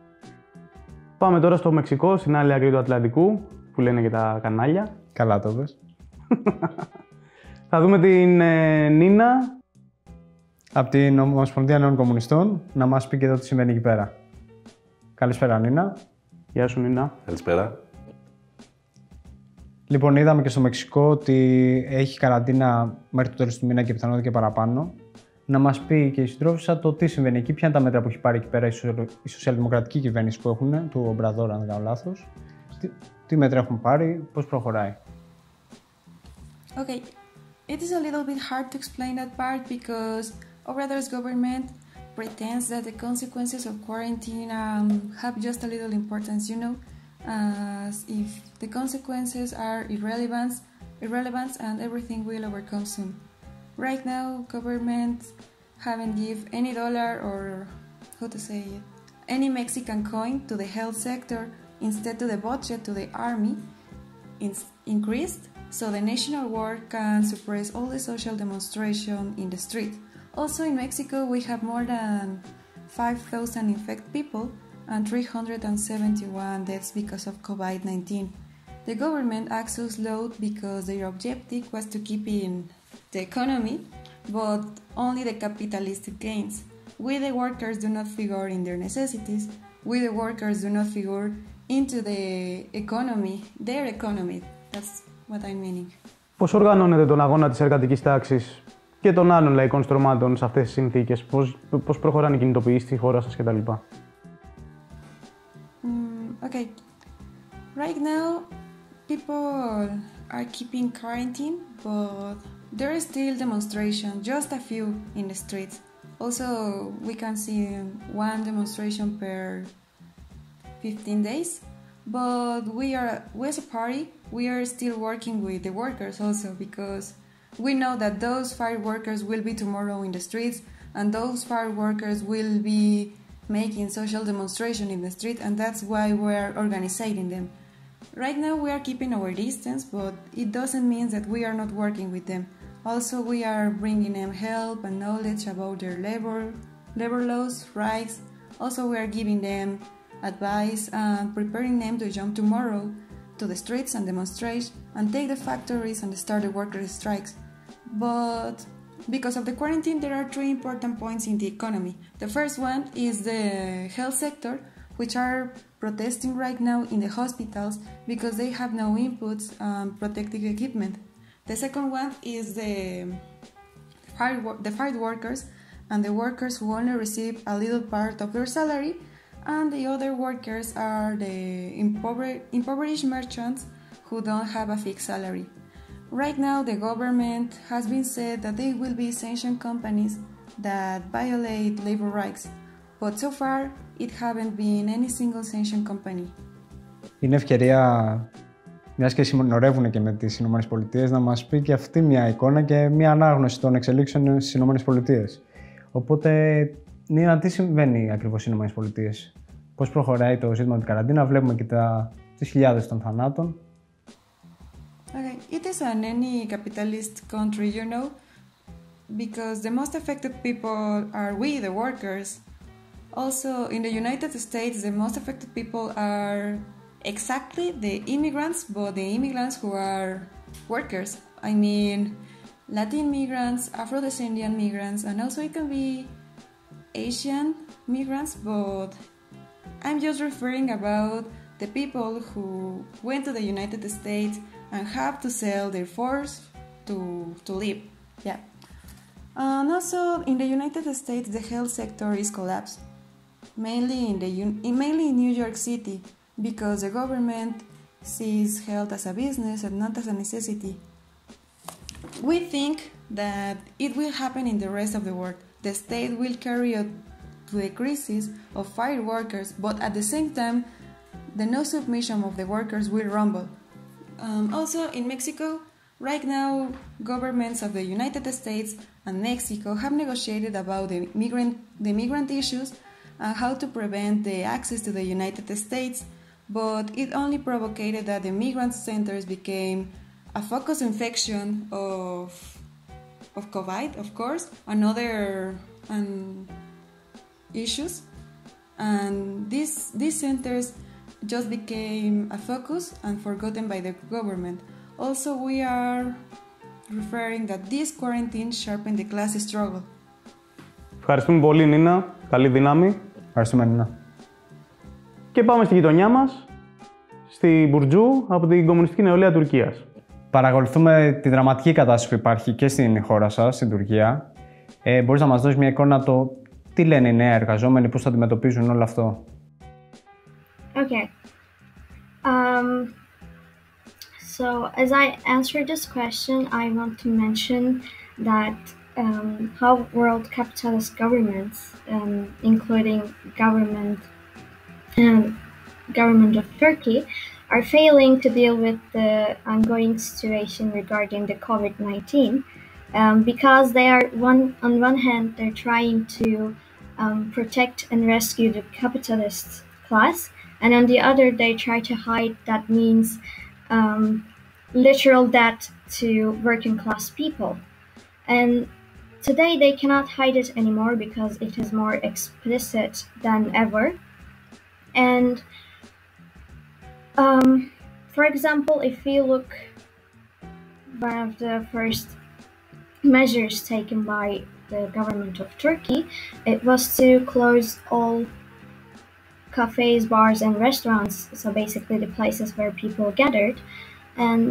Πάμε τώρα στο Μεξικό, στην άλλη άκρη του Ατλαντικού, που λένε και τα κανάλια. Καλά το πες. Θα δούμε την ε, Νίνα. Από την Ομοσπονδία Νέων Κομμουνιστών, να μας πει και εδώ τι συμβαίνει εκεί πέρα. Καλησπέρα, Νίνα. Γεια σου, Νίνα. Καλησπέρα. Λοιπόν, είδαμε και στο Μεξικό ότι έχει καραντίνα μέχρι το τέλος του μήνα και πιθανότητα και παραπάνω. Να μας πει και η συντρόφισσα το τι συμβαίνει εκεί, ποια είναι τα μέτρα που έχει πάρει εκεί πέρα η σοσιαλδημοκρατική κυβέρνηση που έχουν, του Ομπραδόρ, αν δεν κάνω λάθος. Τι, τι μέτρα έχουν πάρει, πώς προχωράει. Okay, it is a little bit hard to explain that part because Obrador's government pretends that the consequences of quarantine um, have just a little importance, you know, as if the consequences are irrelevant, irrelevant and everything will overcome soon. Right now, government haven't give any dollar or how to say it, any Mexican coin to the health sector. Instead, to the budget to the army in- increased, so the national war can suppress all the social demonstration in the street. Also in Mexico, we have more than five thousand infected people and three hundred seventy-one deaths because of COVID nineteen. The government acts so slow because their objective was to keep in the economy, but only the capitalistic gains. We the workers do not figure in their necessities. We the workers do not figure into the economy, their economy. That's what I'm meaning. Πώς οργανώνεται τον αγώνα της εργατικής τάξης και των άλλων λαϊκών στρωμάτων σε αυτές τις συνθήκες, πώς, πώς προχωράνε οι κινητοποιήσεις στη χώρα σας κτλ. Mm, okay, right now people are keeping quarantine, but there is still demonstration, just a few in the streets. Also, we can see one demonstration per fifteen days, but we are, we as a party, we are still working with the workers also, because we know that those fire workers will be tomorrow in the streets, and those fire workers will be making social demonstration in the street, and that's why we are organizing them. Right now we are keeping our distance, but it doesn't mean that we are not working with them. Also, we are bringing them help and knowledge about their labor, labor laws, rights. Also, we are giving them advice and preparing them to jump tomorrow to the streets and demonstrate and take the factories and start the workers' strikes. But because of the quarantine, there are three important points in the economy. The first one is the health sector, which are protesting right now in the hospitals because they have no inputs and protective equipment. The second one is the fire, the fire workers and the workers who only receive a little part of their salary, and the other workers are the impover- impoverished merchants who don't have a fixed salary. Right now, the government has been said that they will be sanction companies that violate labor rights, but so far it haven't been any single sanction company. Είναι ευκαιρία, μιας και συνορεύουν και με τις ΗΠΑ, να μας πει και αυτή μια εικόνα και μια ανάγνωση των εξελίξεων στις ΗΠΑ. Οπότε, Νίνα, τι συμβαίνει ακριβώς στις ΗΠΑ, πώς προχωράει το ζήτημα του καραντίνα, βλέπουμε και τα, τις χιλιάδες των θανάτων. Okay, it is an any capitalist country, you know, because the most affected people are we, the workers. Also, in the United States, the most affected people are exactly the immigrants, but the immigrants who are workers. I mean, Latin migrants, Afro-Descendian migrants, and also it can be Asian migrants, but I'm just referring about the people who went to the United States and have to sell their force to, to live. Yeah. And also, in the United States, the health sector is collapsed. Mainly in, the, mainly in New York City, because the government sees health as a business and not as a necessity. We think that it will happen in the rest of the world. The state will carry out the crisis of fire workers, but at the same time, the no submission of the workers will rumble. Um, also, in Mexico, right now, governments of the United States and Mexico have negotiated about the migrant, the migrant issues and how to prevent the access to the United States, but it only provoked that the migrant centers became a focus infection of, of COVID, of course, and other um, issues. And these, these centers just became a focus and forgotten by the government. Also, we are referring that this quarantine sharpened the class struggle. Ευχαριστούμε πολύ, Νίνα. Καλή δύναμη. Ευχαριστούμε, Νίνα. Και πάμε στη γειτονιά μας, στη Μπουρτζού, από την Κομμουνιστική Νεολαία Τουρκίας. Παρακολουθούμε τη δραματική κατάσταση που υπάρχει και στην χώρα σας, στην Τουρκία. Ε, μπορείς να μας δώσεις μια εικόνα το τι λένε οι νέοι εργαζόμενοι, πώς θα αντιμετωπίζουν όλο αυτό. Okay. Um, so, as I answer this question, I want to mention that um, how world capitalist governments, um, including government and government of Turkey, are failing to deal with the ongoing situation regarding the COVID nineteen, um, because they are one on one hand they're trying to um, protect and rescue the capitalist class, and on the other they try to hide that means um, literal death to working class people. And today they cannot hide it anymore because it is more explicit than ever. And um, for example, if we look, one of the first measures taken by the government of Turkey, it was to close all cafes, bars, and restaurants, so basically the places where people gathered. And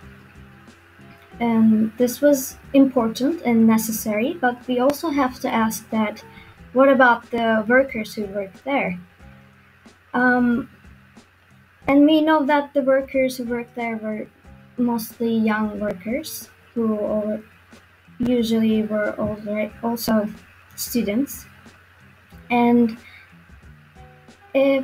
And this was important and necessary, but we also have to ask that, what about the workers who work there? Um, and we know that the workers who work there were mostly young workers who usually were alre- also students. And a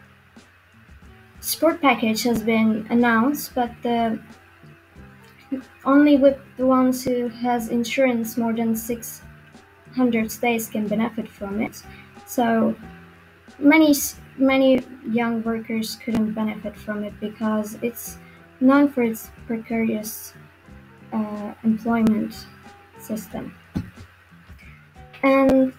sport package has been announced, but the, only with the ones who has insurance more than six hundred days can benefit from it. So many s- many young workers couldn't benefit from it because it's known for its precarious uh, employment system. And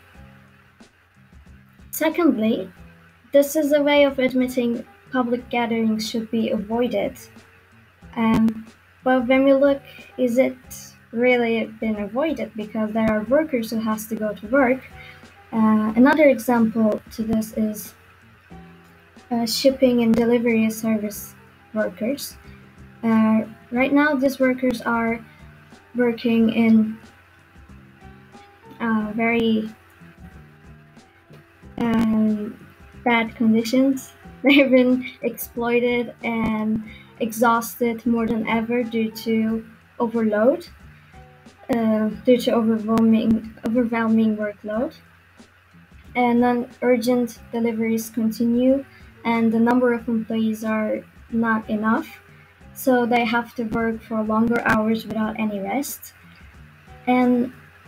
secondly, this is a way of admitting public gatherings should be avoided. Um, but when we look, is it really been avoided? Because there are workers who has to go to work. Uh, another example to this is uh, shipping and delivery service workers. Uh, right now, these workers are working in uh, very um, bad conditions. They've been exploited and exhausted more than ever due to overload, uh, due to overwhelming, overwhelming workload. And then urgent deliveries continue, and the number of employees are not enough, so they have to work for longer hours without any rest. And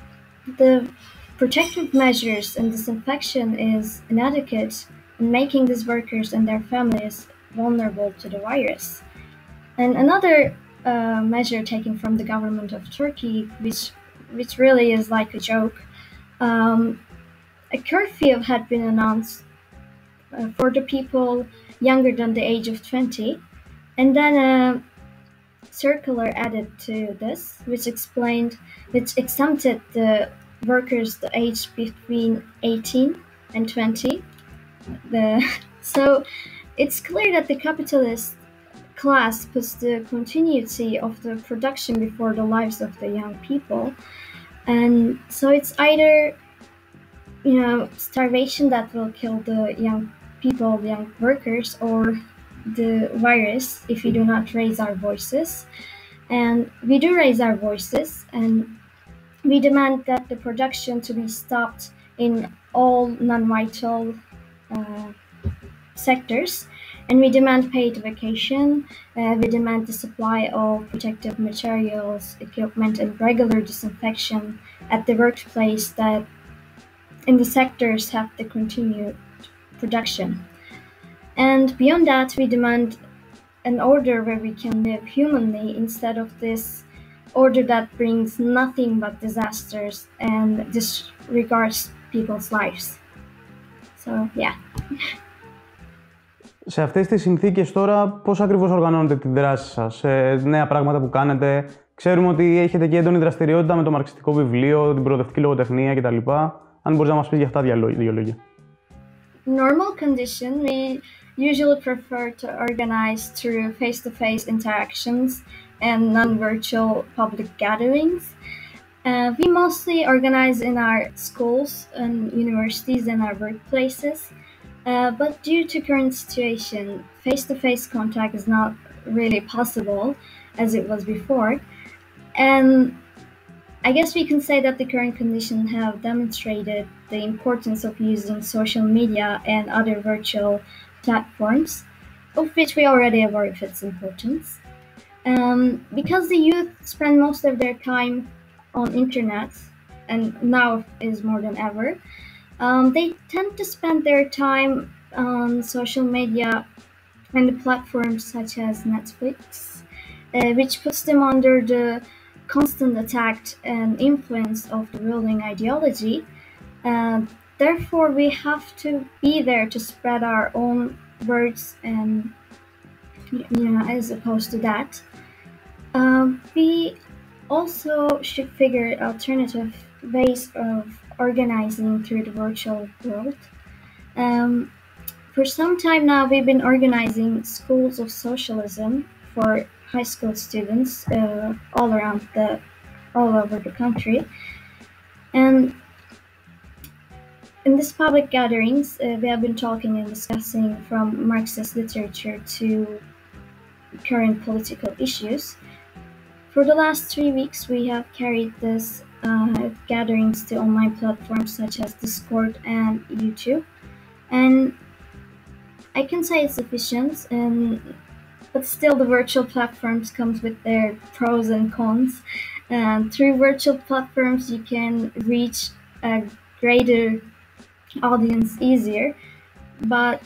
the protective measures and disinfection is inadequate in making these workers and their families vulnerable to the virus. And another uh, measure taken from the government of Turkey, which which really is like a joke, um, a curfew had been announced uh, for the people younger than the age of twenty, and then a circular added to this, which explained, which exempted the workers the age between eighteen and twenty. The, so it's clear that the capitalist class puts the continuity of the production before the lives of the young people. And so it's either, you know, starvation that will kill the young people, the young workers, or the virus if we do not raise our voices. And we do raise our voices, and we demand that the production to be stopped in all non-vital uh, sectors, and we demand paid vacation, uh, we demand the supply of protective materials, equipment, and regular disinfection at the workplace that in the sectors have to continue production. And beyond that, we demand an order where we can live humanly instead of this order that brings nothing but disasters and disregards people's lives. So, yeah. Σε αυτές τις συνθήκες τώρα, πώς ακριβώς οργανώνετε τη δράση σας, σε νέα πράγματα που κάνετε? Ξέρουμε ότι έχετε και έντονη δραστηριότητα με το μαρξιστικό βιβλίο, την προοδευτική λογοτεχνία κτλ. Αν μπορείς να μας πεις για αυτά δύο λόγια. Normal condition, we usually prefer to organize through face-to-face interactions and non-virtual public gatherings. Uh, we mostly organize in our schools and universities and our workplaces. Uh, but due to current situation, face-to-face contact is not really possible as it was before. And I guess we can say that the current conditions have demonstrated the importance of using social media and other virtual platforms, of which we already are aware of its importance. Um, because the youth spend most of their time on internet, and now is more than ever, Um, they tend to spend their time on social media and the platforms such as Netflix, uh, which puts them under the constant attack and influence of the ruling ideology. Uh, therefore, we have to be there to spread our own words, and you know, as opposed to that, uh, we also should figure alternative ways of organizing through the virtual world. Um, for some time now, we've been organizing schools of socialism for high school students uh, all around the, all over the country. And in these public gatherings, uh, we have been talking and discussing from Marxist literature to current political issues. For the last three weeks, we have carried this uh, gatherings to online platforms such as Discord and YouTube. And I can say it's efficient, and but still the virtual platforms comes with their pros and cons. And through virtual platforms, you can reach a greater audience easier, but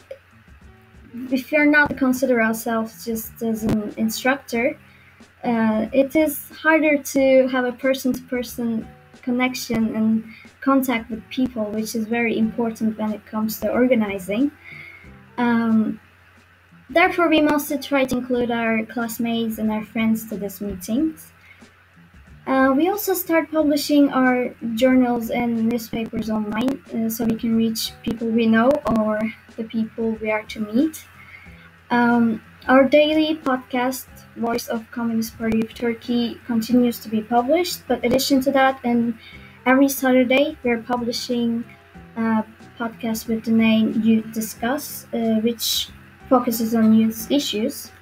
if you're not to consider ourselves just as an instructor, uh, it is harder to have a person-to-person connection and contact with people, which is very important when it comes to organizing. Um, therefore, we mostly try to include our classmates and our friends to these meetings. Uh, we also start publishing our journals and newspapers online, uh, so we can reach people we know or the people we are to meet. Um, our daily podcast, Voice of Communist Party of Turkey, continues to be published, but in addition to that, and every Saturday we're publishing a podcast with the name Youth Discuss, uh, which focuses on youth issues.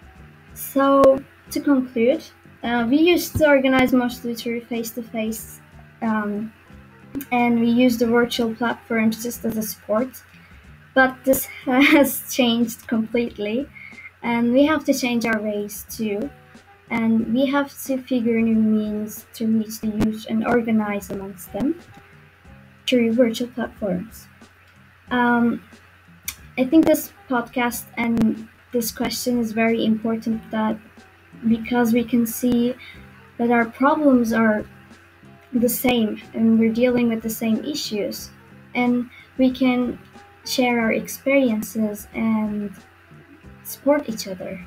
So, to conclude, Uh, we used to organize mostly through face-to-face, um, and we use the virtual platforms just as a support. But this has changed completely, and we have to change our ways too. And we have to figure new means to reach the youth and organize amongst them through virtual platforms. Um, I think this podcast and this question is very important, that because we can see that our problems are the same and we're dealing with the same issues, and we can share our experiences and support each other.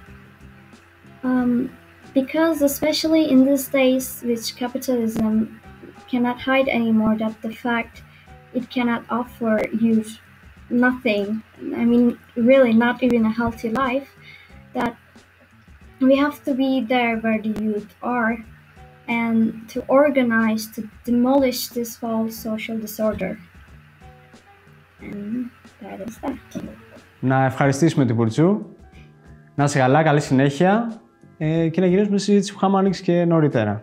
Um, because especially in these days, which capitalism cannot hide anymore, that the fact it cannot offer you nothing, I mean really not even a healthy life, that we have to be there where the youth are and to organize to demolish this false social disorder. And that is that. Να ευχαριστήσουμε την Πουρτσού. Να είσαι καλά, καλή συνέχεια ε, και να γυρίσουμε στη συζήτηση που είχαμε ανοίξει και νωρίτερα.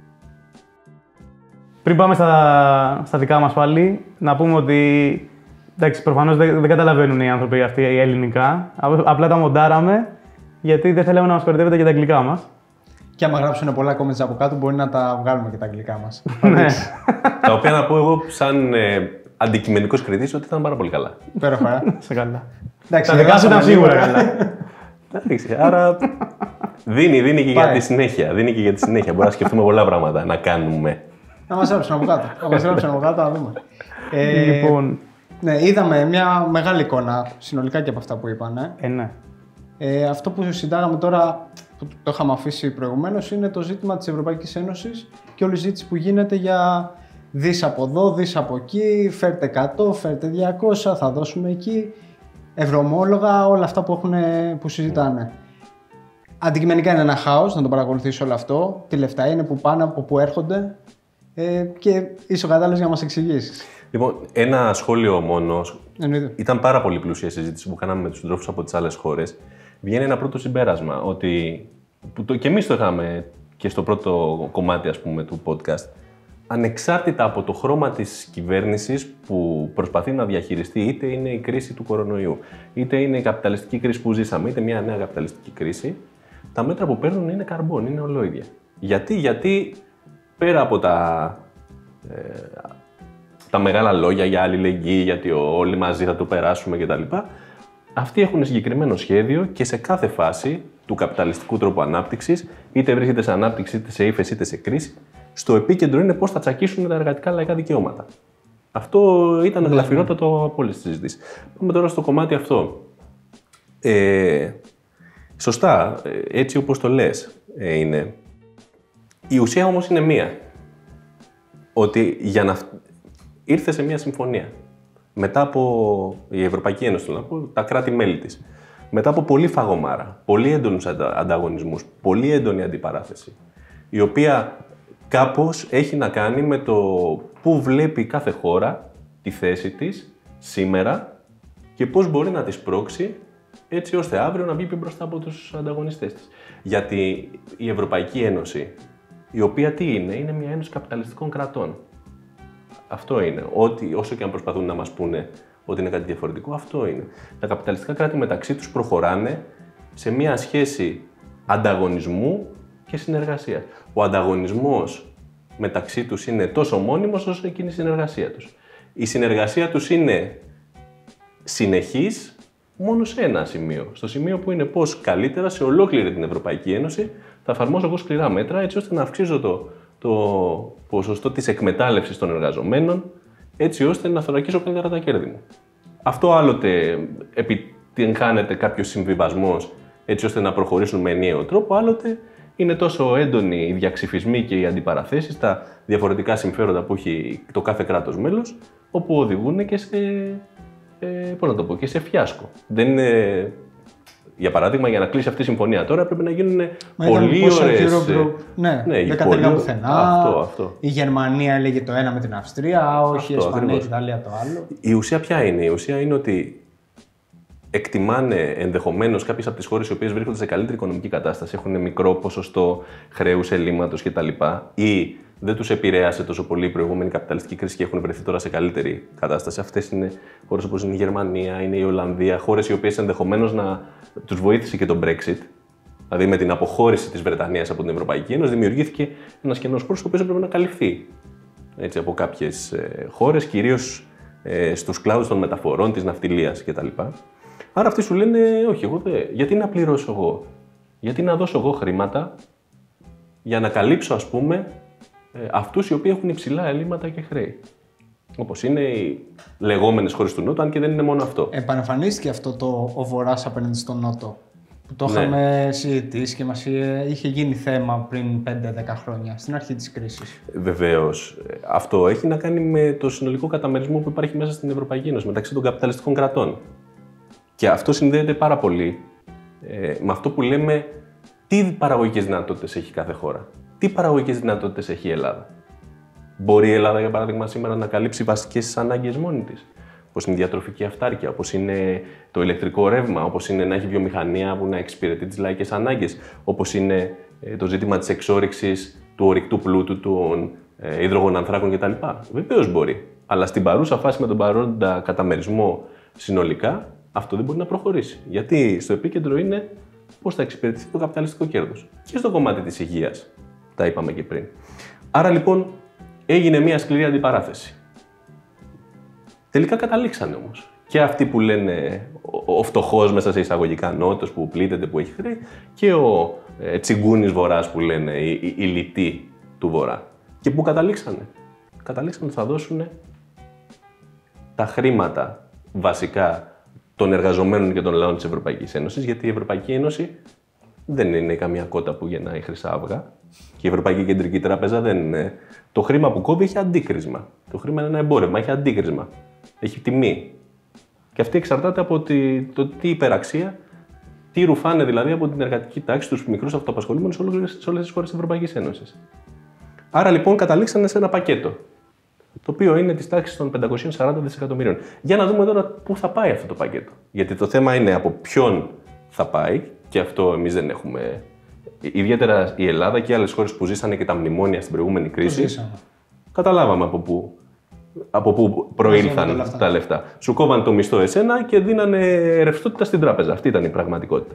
Πριν πάμε στα, στα δικά μας πάλι, να πούμε ότι εντάξει, προφανώς δεν, δεν καταλαβαίνουν οι άνθρωποι αυτοί οι ελληνικά. Απλά τα μοντάραμε, γιατί δεν θέλαμε να μας κορυδεύετε για τα αγγλικά μας. Και άμα γράψουν πολλά comments από κάτω, μπορεί να τα βγάλουμε και τα αγγλικά μας. Τα οποία να πω εγώ, σαν ε, αντικειμενικός κριτής, ότι ήταν πάρα πολύ καλά. Υπέροχα. Σε καλά. Εντάξει, τα δικά σου ήταν σίγουρα καλά. Εντάξει, άρα δίνει, δίνει και για τη συνέχεια. Δίνει και για τη συνέχεια. Μπορεί να σκεφτούμε πολλά πράγματα να κάνουμε. Να μας γράψουν από κάτω. Να μας γράψουν από κάτω, να δούμε. Ε, λοιπόν. Ναι, είδαμε μια μεγάλη εικόνα συνολικά και από αυτά που είπαν. Ε, ναι. Ε, αυτό που συντάγαμε τώρα, που το είχαμε αφήσει προηγουμένως, είναι το ζήτημα της Ευρωπαϊκής Ένωσης και όλη η συζήτηση που γίνεται για δις από εδώ, δις από εκεί, φέρτε εκατό, φέρτε διακόσια, θα δώσουμε εκεί, ευρωομόλογα, όλα αυτά που, έχουν, που συζητάνε. Αντικειμενικά είναι ένα χάος να το παρακολουθήσει όλο αυτό, τι λεφτά είναι, που πάνε, από πού έρχονται ε, και είσαι ο κατάλληλος για να μας εξηγήσεις. Λοιπόν, ένα σχόλιο μόνο. Εννοείται. Ήταν πάρα πολύ πλούσια η συζήτηση που κάναμε με τους συντρόφους από τις άλλες χώρες. Βγαίνει ένα πρώτο συμπέρασμα, ότι που το, και εμείς το είχαμε και στο πρώτο κομμάτι, ας πούμε, του podcast. Ανεξάρτητα από το χρώμα της κυβέρνησης που προσπαθεί να διαχειριστεί, είτε είναι η κρίση του κορονοϊού, είτε είναι η καπιταλιστική κρίση που ζήσαμε, είτε μια νέα καπιταλιστική κρίση, τα μέτρα που παίρνουν είναι καρμπών, είναι ολόιδια. Γιατί, γιατί πέρα από τα, ε, τα μεγάλα λόγια για αλληλεγγύη, γιατί όλοι μαζί θα το περάσουμε κτλ., αυτοί έχουν συγκεκριμένο σχέδιο και σε κάθε φάση του καπιταλιστικού τρόπου ανάπτυξης, είτε βρίσκεται σε ανάπτυξη, είτε σε ύφεση, είτε σε κρίση, στο επίκεντρο είναι πώς θα τσακίσουν τα εργατικά λαϊκά δικαιώματα. Αυτό ήταν γλαφυρότατο από όλες τις συζητήσεις. Πάμε τώρα στο κομμάτι αυτό. Ε, σωστά, έτσι όπως το λες ε, είναι. Η ουσία όμως είναι μία. Ότι για να ήρθε σε μία συμφωνία μετά από η Ευρωπαϊκή Ένωση, να πω, τα κράτη-μέλη της, μετά από πολύ φαγωμάρα, πολύ έντονους ανταγωνισμούς, πολύ έντονη αντιπαράθεση, η οποία κάπως έχει να κάνει με το πού βλέπει κάθε χώρα τη θέση της σήμερα και πώς μπορεί να τη σπρώξει έτσι ώστε αύριο να βγει πιο μπροστά από τους ανταγωνιστές της. Γιατί η Ευρωπαϊκή Ένωση η οποία τι είναι, είναι μια ένωση καπιταλιστικών κρατών. Αυτό είναι. Ότι, όσο και αν προσπαθούν να μας πούνε ότι είναι κάτι διαφορετικό, αυτό είναι. Τα καπιταλιστικά κράτη μεταξύ τους προχωράνε σε μια σχέση ανταγωνισμού και συνεργασίας. Ο ανταγωνισμός μεταξύ τους είναι τόσο μόνιμος όσο εκείνη η συνεργασία τους. Η συνεργασία τους είναι συνεχής μόνο σε ένα σημείο. Στο σημείο που είναι πώς καλύτερα σε ολόκληρη την Ευρωπαϊκή Ένωση θα εφαρμόσω εγώ σκληρά μέτρα έτσι ώστε να αυξήσω το, το ποσοστό της εκμετάλλευσης των εργαζομένων, έτσι ώστε να θωρακίσω καλύτερα τα κέρδη μου. Αυτό άλλοτε επιτυγχάνεται κάποιος συμβιβασμός έτσι ώστε να προχωρήσουν με ενιαίο τρόπο, άλλοτε είναι τόσο έντονοι οι διαξυφισμοί και οι αντιπαραθέσεις, τα διαφορετικά συμφέροντα που έχει το κάθε κράτος μέλος, όπου οδηγούν και σε, ε, πώς να το πω, και σε φιάσκο. Δεν είναι... Για παράδειγμα, για να κλείσει αυτή η συμφωνία τώρα πρέπει να γίνουν Μα πολύ ωραίες... Ναι, ναι, δεν κατέληγαν πουθενά. Αυτό, αυτό. Η Γερμανία έλεγε το ένα με την Αυστρία, όχι η Ισπανία και η Ιταλία το άλλο. Η ουσία ποια είναι? Η ουσία είναι ότι εκτιμάνε ενδεχομένως κάποιες από τις χώρες οι οποίες βρίσκονται σε καλύτερη οικονομική κατάσταση, έχουν μικρό ποσοστό χρέους, ελλείμματος κτλ. Ή δεν τους επηρέασε τόσο πολύ η προηγούμενη καπιταλιστική κρίση και έχουν βρεθεί τώρα σε καλύτερη κατάσταση. Αυτές είναι χώρες όπως είναι η Γερμανία, είναι η Ολλανδία, χώρες οι οποίες ενδεχομένως να τους βοήθησε και το Brexit. Δηλαδή με την αποχώρηση της Βρετανίας από την Ευρωπαϊκή Ένωση δημιουργήθηκε ένας κενός χώρος ο οποίος έπρεπε να καλυφθεί έτσι, από κάποιες ε, χώρες, κυρίως ε, στους κλάδους των μεταφορών, της ναυτιλίας κτλ. Άρα αυτοί σου λένε, όχι, εγώ δεν. Γιατί να πληρώσω εγώ, γιατί να δώσω εγώ χρήματα για να καλύψω, ας πούμε, αυτούς οι οποίοι έχουν υψηλά ελλείμματα και χρέη. Όπως είναι οι λεγόμενες χώρες του Νότου, αν και δεν είναι μόνο αυτό. Επανεμφανίστηκε αυτό το ο Βορράς απέναντι στον Νότο. Που το ναι. είχαμε συζητήσει και μας είχε γίνει θέμα πριν πέντε δέκα χρόνια, στην αρχή της κρίσης. Βεβαίως. Αυτό έχει να κάνει με το συνολικό καταμερισμό που υπάρχει μέσα στην Ευρωπαϊκή Ένωση, μεταξύ των καπιταλιστικών κρατών. Και αυτό συνδέεται πάρα πολύ ε, με αυτό που λέμε τι παραγωγικές δυνατότητες έχει κάθε χώρα. Τι παραγωγικές δυνατότητες έχει η Ελλάδα. Μπορεί η Ελλάδα, για παράδειγμα, σήμερα να καλύψει βασικές ανάγκες μόνη της. Όπως είναι η διατροφική αυτάρκεια, όπως είναι το ηλεκτρικό ρεύμα, όπως είναι να έχει βιομηχανία που να εξυπηρετεί τις λαϊκές ανάγκες, όπως είναι ε, το ζήτημα της εξόρυξης του ορυκτού πλούτου, των ε, υδρογονανθράκων κτλ. Βεβαίως μπορεί. Αλλά στην παρούσα φάση με τον παρόντα καταμερισμό συνολικά, αυτό δεν μπορεί να προχωρήσει. Γιατί στο επίκεντρο είναι πώς θα εξυπηρετηθεί το καπιταλιστικό κέρδος. Και στο κομμάτι της υγείας. Τα είπαμε και πριν. Άρα λοιπόν έγινε μια σκληρή αντιπαράθεση. Τελικά καταλήξανε όμως. Και αυτοί που λένε ο, ο φτωχός μέσα σε εισαγωγικά νότος που πλήττεται, που έχει χρέη, και ο ε, τσιγκούνης βορράς που λένε οι, οι, οι λιτοί του βορρά. Και πού καταλήξανε? Καταλήξανε ότι θα δώσουν τα χρήματα βασικά των εργαζομένων και των λαών της Ευρωπαϊκής Ένωσης, γιατί η Ευρωπαϊκή Ένωση δεν είναι καμία κότα που γεννάει χρυσά αυγά και η Ευρωπαϊκή Κεντρική Τράπεζα δεν είναι. Το χρήμα που κόβει έχει αντίκρισμα. Το χρήμα είναι ένα εμπόρευμα, έχει αντίκρισμα. Έχει τιμή. Και αυτή εξαρτάται από τη, το τι υπεραξία, τι ρουφάνε δηλαδή από την εργατική τάξη, τους μικρούς αυτοαπασχολούμενους σε όλες τις χώρες της Ευρωπαϊκής Ένωσης. Άρα λοιπόν καταλήξανε σε ένα πακέτο, το οποίο είναι της τάξης των πεντακόσια σαράντα δισεκατομμυρίων. Για να δούμε τώρα πού θα πάει αυτό το πακέτο. Γιατί το θέμα είναι από ποιον θα πάει, και αυτό εμείς δεν έχουμε. Ιδιαίτερα η Ελλάδα και οι άλλες χώρες που ζήσανε και τα μνημόνια στην προηγούμενη κρίση, καταλάβαμε από πού, από πού προήλθαν τα λεφτά. Σου κόβαν το μισθό εσένα και δίνανε ρευστότητα στην τράπεζα. Αυτή ήταν η πραγματικότητα.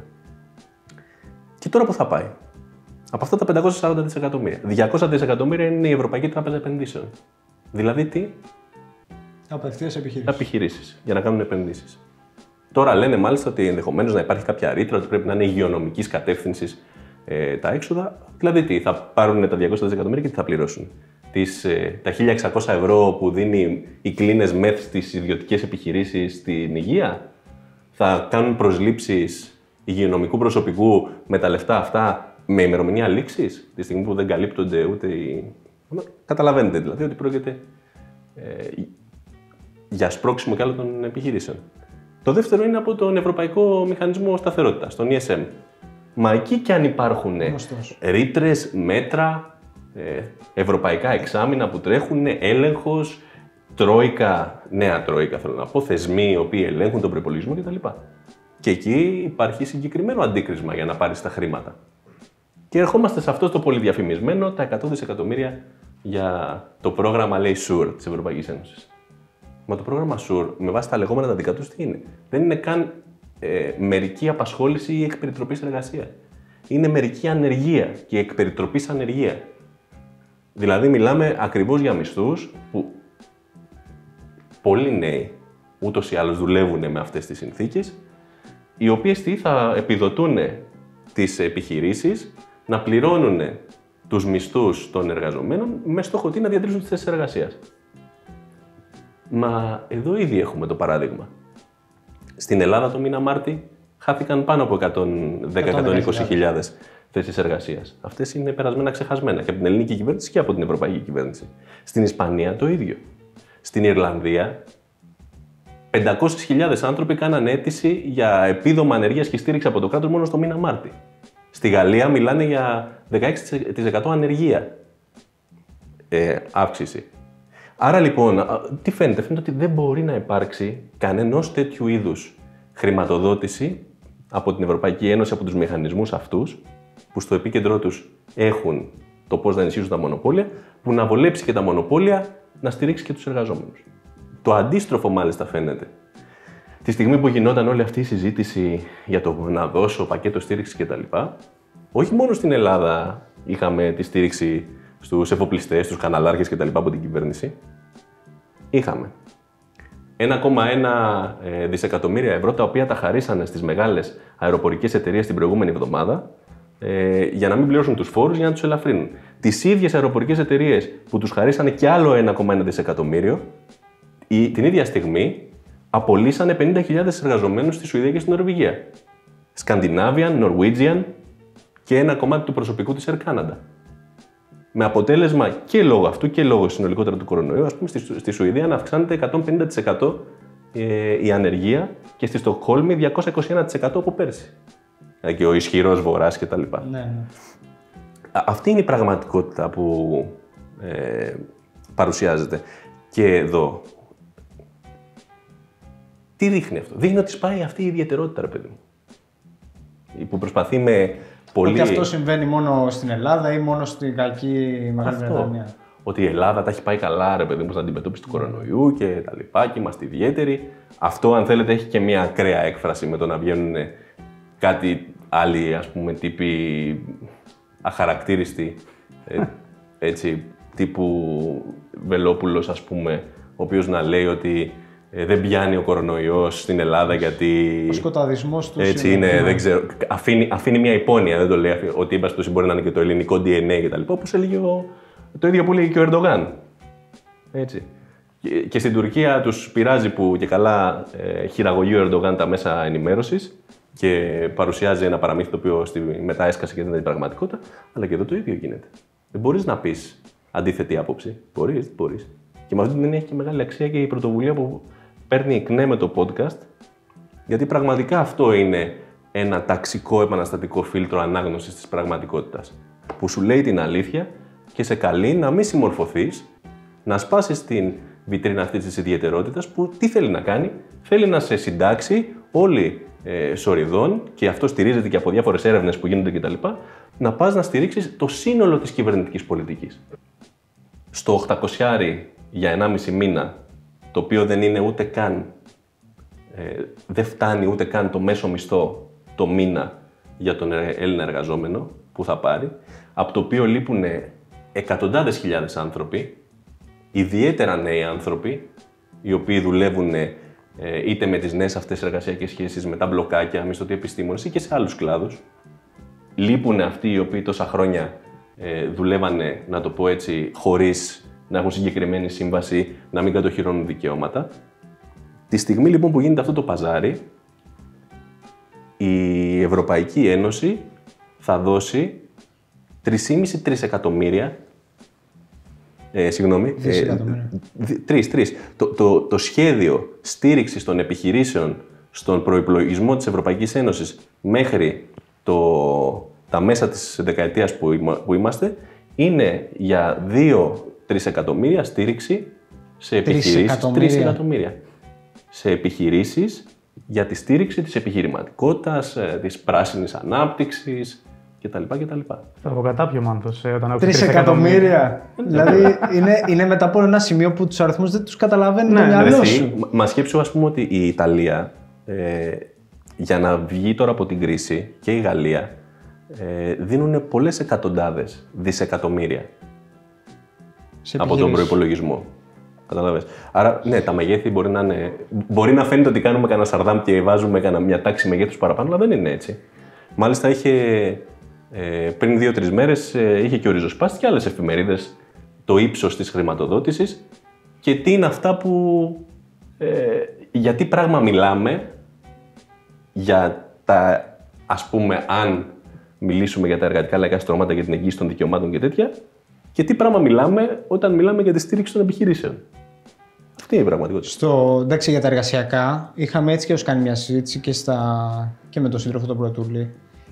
Και τώρα πού θα πάει? Από αυτά τα πεντακόσια σαράντα δισεκατομμύρια, διακόσια δισεκατομμύρια είναι η Ευρωπαϊκή Τράπεζα Επενδύσεων. Δηλαδή τι? Απευθείας επιχειρήσεις. Επιχειρήσεις, για να κάνουν επενδύσεις. Τώρα λένε μάλιστα ότι ενδεχομένως να υπάρχει κάποια ρήτρα, ότι πρέπει να είναι υγειονομικής κατεύθυνσης ε, τα έξοδα. Δηλαδή τι, θα πάρουν τα διακόσια δισεκατομμύρια και τι θα πληρώσουν? Τις, ε, τα χίλια εξακόσια ευρώ που δίνει οι κλίνες μεθ στις ιδιωτικές επιχειρήσεις στην υγεία? Θα κάνουν προσλήψεις υγειονομικού προσωπικού με τα λεφτά αυτά με ημερομηνία λήξης, τη στιγμή που δεν καλύπτονται ούτε οι... Καταλαβαίνετε δηλαδή ότι πρόκειται ε, για σπρώξιμο κι άλλο των επιχειρήσεων. Το δεύτερο είναι από τον Ευρωπαϊκό Μηχανισμό Σταθερότητας, τον ι ες εμ. Μα εκεί κι αν υπάρχουν ρήτρες, μέτρα, ε, ευρωπαϊκά εξάμηνα που τρέχουν, έλεγχος, τρόικα, νέα τρόικα θέλω να πω, θεσμοί οι οποίοι ελέγχουν τον προϋπολογισμό κτλ. Και εκεί υπάρχει συγκεκριμένο αντίκρισμα για να πάρεις τα χρήματα. Και ερχόμαστε σε αυτό το πολύ διαφημισμένο, τα εκατό δισεκατομμύρια για το πρόγραμμα, λέει, σουρ της Ευρωπαϊκής Ένωσης. Μα το πρόγραμμα σουρ, με βάση τα λεγόμενα τα δικά τους, τι είναι? Δεν είναι καν ε, μερική απασχόληση ή εκπεριτροπής εργασία. Είναι μερική ανεργία και εκπεριτροπής ανεργία. Δηλαδή, μιλάμε ακριβώς για μισθούς που πολλοί νέοι ούτως ή άλλως δουλεύουν με αυτές τις συνθήκες, οι οποίες τι θα επιδοτούν τις επιχειρήσεις να πληρώνουν τους μισθούς των εργαζομένων με στόχο τι να διατηρήσουν τις θέσεις εργασίας. Μα εδώ ήδη έχουμε το παράδειγμα. Στην Ελλάδα το μήνα Μάρτη χάθηκαν πάνω από εκατόν δέκα με εκατόν είκοσι χιλιάδες θέσεις εργασίας. Αυτές είναι περασμένα ξεχασμένα και από την ελληνική κυβέρνηση και από την ευρωπαϊκή κυβέρνηση. Στην Ισπανία το ίδιο. Στην Ιρλανδία πεντακόσιες χιλιάδες άνθρωποι κάναν αίτηση για επίδομα ανεργίας και στήριξη από το κράτος μόνο στο μήνα Μάρτη. Στη Γαλλία μιλάνε για δεκαέξι τοις εκατό ανεργία ε, αύξηση. Άρα λοιπόν, τι φαίνεται? Φαίνεται ότι δεν μπορεί να υπάρξει κανένας τέτοιου είδους χρηματοδότηση από την Ευρωπαϊκή Ένωση, από τους μηχανισμούς αυτούς, που στο επίκεντρό τους έχουν το πώς να ενισχύσουν τα μονοπόλια, που να βολέψει και τα μονοπόλια να στηρίξει και τους εργαζόμενους. Το αντίστροφο μάλιστα φαίνεται. Τη στιγμή που γινόταν όλη αυτή η συζήτηση για το να δώσω πακέτο στήριξης κτλ., όχι μόνο στην Ελλάδα είχαμε τη στήριξη στους εφοπλιστές, στους καναλάρχες κτλ. Από την κυβέρνηση, είχαμε ένα κόμμα ένα δισεκατομμύρια ευρώ, τα οποία τα χαρίσανε στις μεγάλες αεροπορικές εταιρείες την προηγούμενη εβδομάδα, ε, για να μην πληρώσουν τους φόρους, για να τους ελαφρύνουν. Τις ίδιες αεροπορικές εταιρείες που τους χαρίσανε κι άλλο ένα κόμμα ένα δισεκατομμύριο, η, την ίδια στιγμή απολύσανε πενήντα χιλιάδες εργαζομένους στη Σουηδία και στην Νορβηγία. Scandinavian, Norwegian και ένα κομμάτι του προσωπικού της Air Canada. Με αποτέλεσμα και λόγω αυτού και λόγω συνολικότερα του κορονοϊού, ας πούμε, στη, στη Σουηδία να αυξάνεται εκατόν πενήντα τοις εκατό ε, η ανεργία και στη Στοκχόλμη διακόσια είκοσι ένα τοις εκατό από πέρσι. Και ο ισχυρός βορράς κτλ. Ναι, ναι. Αυτή είναι η πραγματικότητα που ε, παρουσιάζεται. Και εδώ, τι δείχνει αυτό? Δείχνει ότι σπάει αυτή η ιδιαιτερότητα, ρε παιδί μου. Που προσπαθεί με πολύ... Ότι αυτό συμβαίνει μόνο στην Ελλάδα ή μόνο στην κακή Μεγάλη Βρετανία. Ότι η Ελλάδα τα έχει πάει καλά, ρε παιδί μου, στην αντιμετώπιση του κορονοϊού και τα λοιπά, και είμαστε ιδιαίτεροι. Αυτό, αν θέλετε, έχει και μια ακραία έκφραση με το να βγαίνουν κάτι άλλοι, ας πούμε, τύποι αχαρακτήριστοι, ε, έτσι, τύπου Βελόπουλος, ας πούμε, ο οποίος να λέει ότι ε, δεν πιάνει ο κορονοϊός στην Ελλάδα γιατί... Ο σκοταδισμός του έτσι είναι, είναι, δεν ξέρω, αφήνει, αφήνει μια υπόνοια, δεν το λέει ότι είπα, μπορεί να είναι και το ελληνικό ντι εν έι κτλ. Όπως έλεγε ο, το ίδιο που λέει και ο Ερντογάν. Έτσι. Και, και στην Τουρκία τους πειράζει που και καλά ε, χειραγωγεί ο Ερντογάν τα μέσα ενημέρωσης και παρουσιάζει ένα παραμύθι το οποίο στη, μετά έσκασε και δεν ήταν η πραγματικότητα, αλλά και εδώ το ίδιο γίνεται. Δεν μπορείς να πεις αντίθετη άποψη. Μπορείς, μπορείς. Και με αυτή την έννοια έχει και μεγάλη αξία και η πρωτοβουλία που παίρνει η ΚΝΕ με το podcast, γιατί πραγματικά αυτό είναι ένα ταξικό επαναστατικό φίλτρο ανάγνωσης της πραγματικότητας, που σου λέει την αλήθεια και σε καλεί να μην συμμορφωθείς, να σπάσεις την βιτρίνα αυτή της ιδιαιτερότητας, που τι θέλει να κάνει? Θέλει να σε συντάξει όλοι ε, σοριδών, και αυτό στηρίζεται και από διάφορες έρευνες που γίνονται κτλ., να πας να στηρίξεις το σύνολο της κυβερνητικής πολιτικής. Στο οχτακόσια για ενάμιση μήνα, το οποίο δεν είναι ούτε καν, ε, δεν φτάνει ούτε καν το μέσο μισθό το μήνα για τον Έλληνα εργαζόμενο που θα πάρει, από το οποίο λείπουν εκατοντάδες χιλιάδες άνθρωποι, ιδιαίτερα νέοι άνθρωποι, οι οποίοι δουλεύουν ε, είτε με τις νέες αυτές εργασιακές σχέσεις, με τα μπλοκάκια, μισθωτοί επιστήμονες ή και σε άλλους κλάδους. Λείπουν αυτοί οι οποίοι τόσα χρόνια ε, δουλεύανε, να το πω έτσι, χωρίς να έχουν συγκεκριμένη σύμβαση, να μην κατοχυρώνουν δικαιώματα. Τη στιγμή λοιπόν που γίνεται αυτό το παζάρι, η Ευρωπαϊκή Ένωση θα δώσει τρία κόμμα πέντε τρισεκατομμύρια. Ε, συγγνώμη. Ε, τρεις, τρεις. Το, το, το σχέδιο στήριξης των επιχειρήσεων στον προϋπολογισμό της Ευρωπαϊκής Ένωσης μέχρι το, τα μέσα της δεκαετίας που, που είμαστε είναι για δύο τρισεκατομμύρια στήριξη σε επιχειρήσεις. τρία εκατομμύρια. Σε επιχειρήσεις για τη στήριξη της επιχειρηματικότητας, της πράσινης ανάπτυξης κτλ. κτλ. Θα το κατάπιω Μάνθος όταν έχω Τρεις εκατομμύρια. Δηλαδή είναι, είναι μετά από ένα σημείο που τους αριθμούς δεν τους καταλαβαίνει Ναι, το μυαλό Εσύ, σου. μα- Μα σκέψου, ας πούμε, ότι η Ιταλία ε, για να βγει τώρα από την κρίση και η Γαλλία ε, δίνουν πολλές εκατοντάδες δισεκατομμύρια Σε από τον επιχειρήσεις. προϋπολογισμό. Καταλαβες. Άρα, ναι, τα μεγέθη μπορεί να είναι. Μπορεί να φαίνεται ότι κάνουμε κανένα σαρδάμ και βάζουμε κανένα μια τάξη μεγέθους παραπάνω, αλλά δεν είναι έτσι. Μάλιστα, είχε, ε, πριν δύο-τρεις μέρες ε, είχε και ο Ριζοσπάστη και άλλες εφημερίδες το ύψος της χρηματοδότησης και τι είναι αυτά που. Ε, για τι πράγμα μιλάμε, για τα, ας πούμε, αν μιλήσουμε για τα εργατικά λαϊκά στρώματα, για την εγγύηση των δικαιωμάτων και τέτοια, και τι πράγμα μιλάμε όταν μιλάμε για τη στήριξη των επιχειρήσεων. Αυτή είναι η πραγματικότητα. Στο, εντάξει, για τα εργασιακά, είχαμε έτσι και ως κάνει μια συζήτηση και, στα, και με τον σύντροφο τον Πρωτούλη.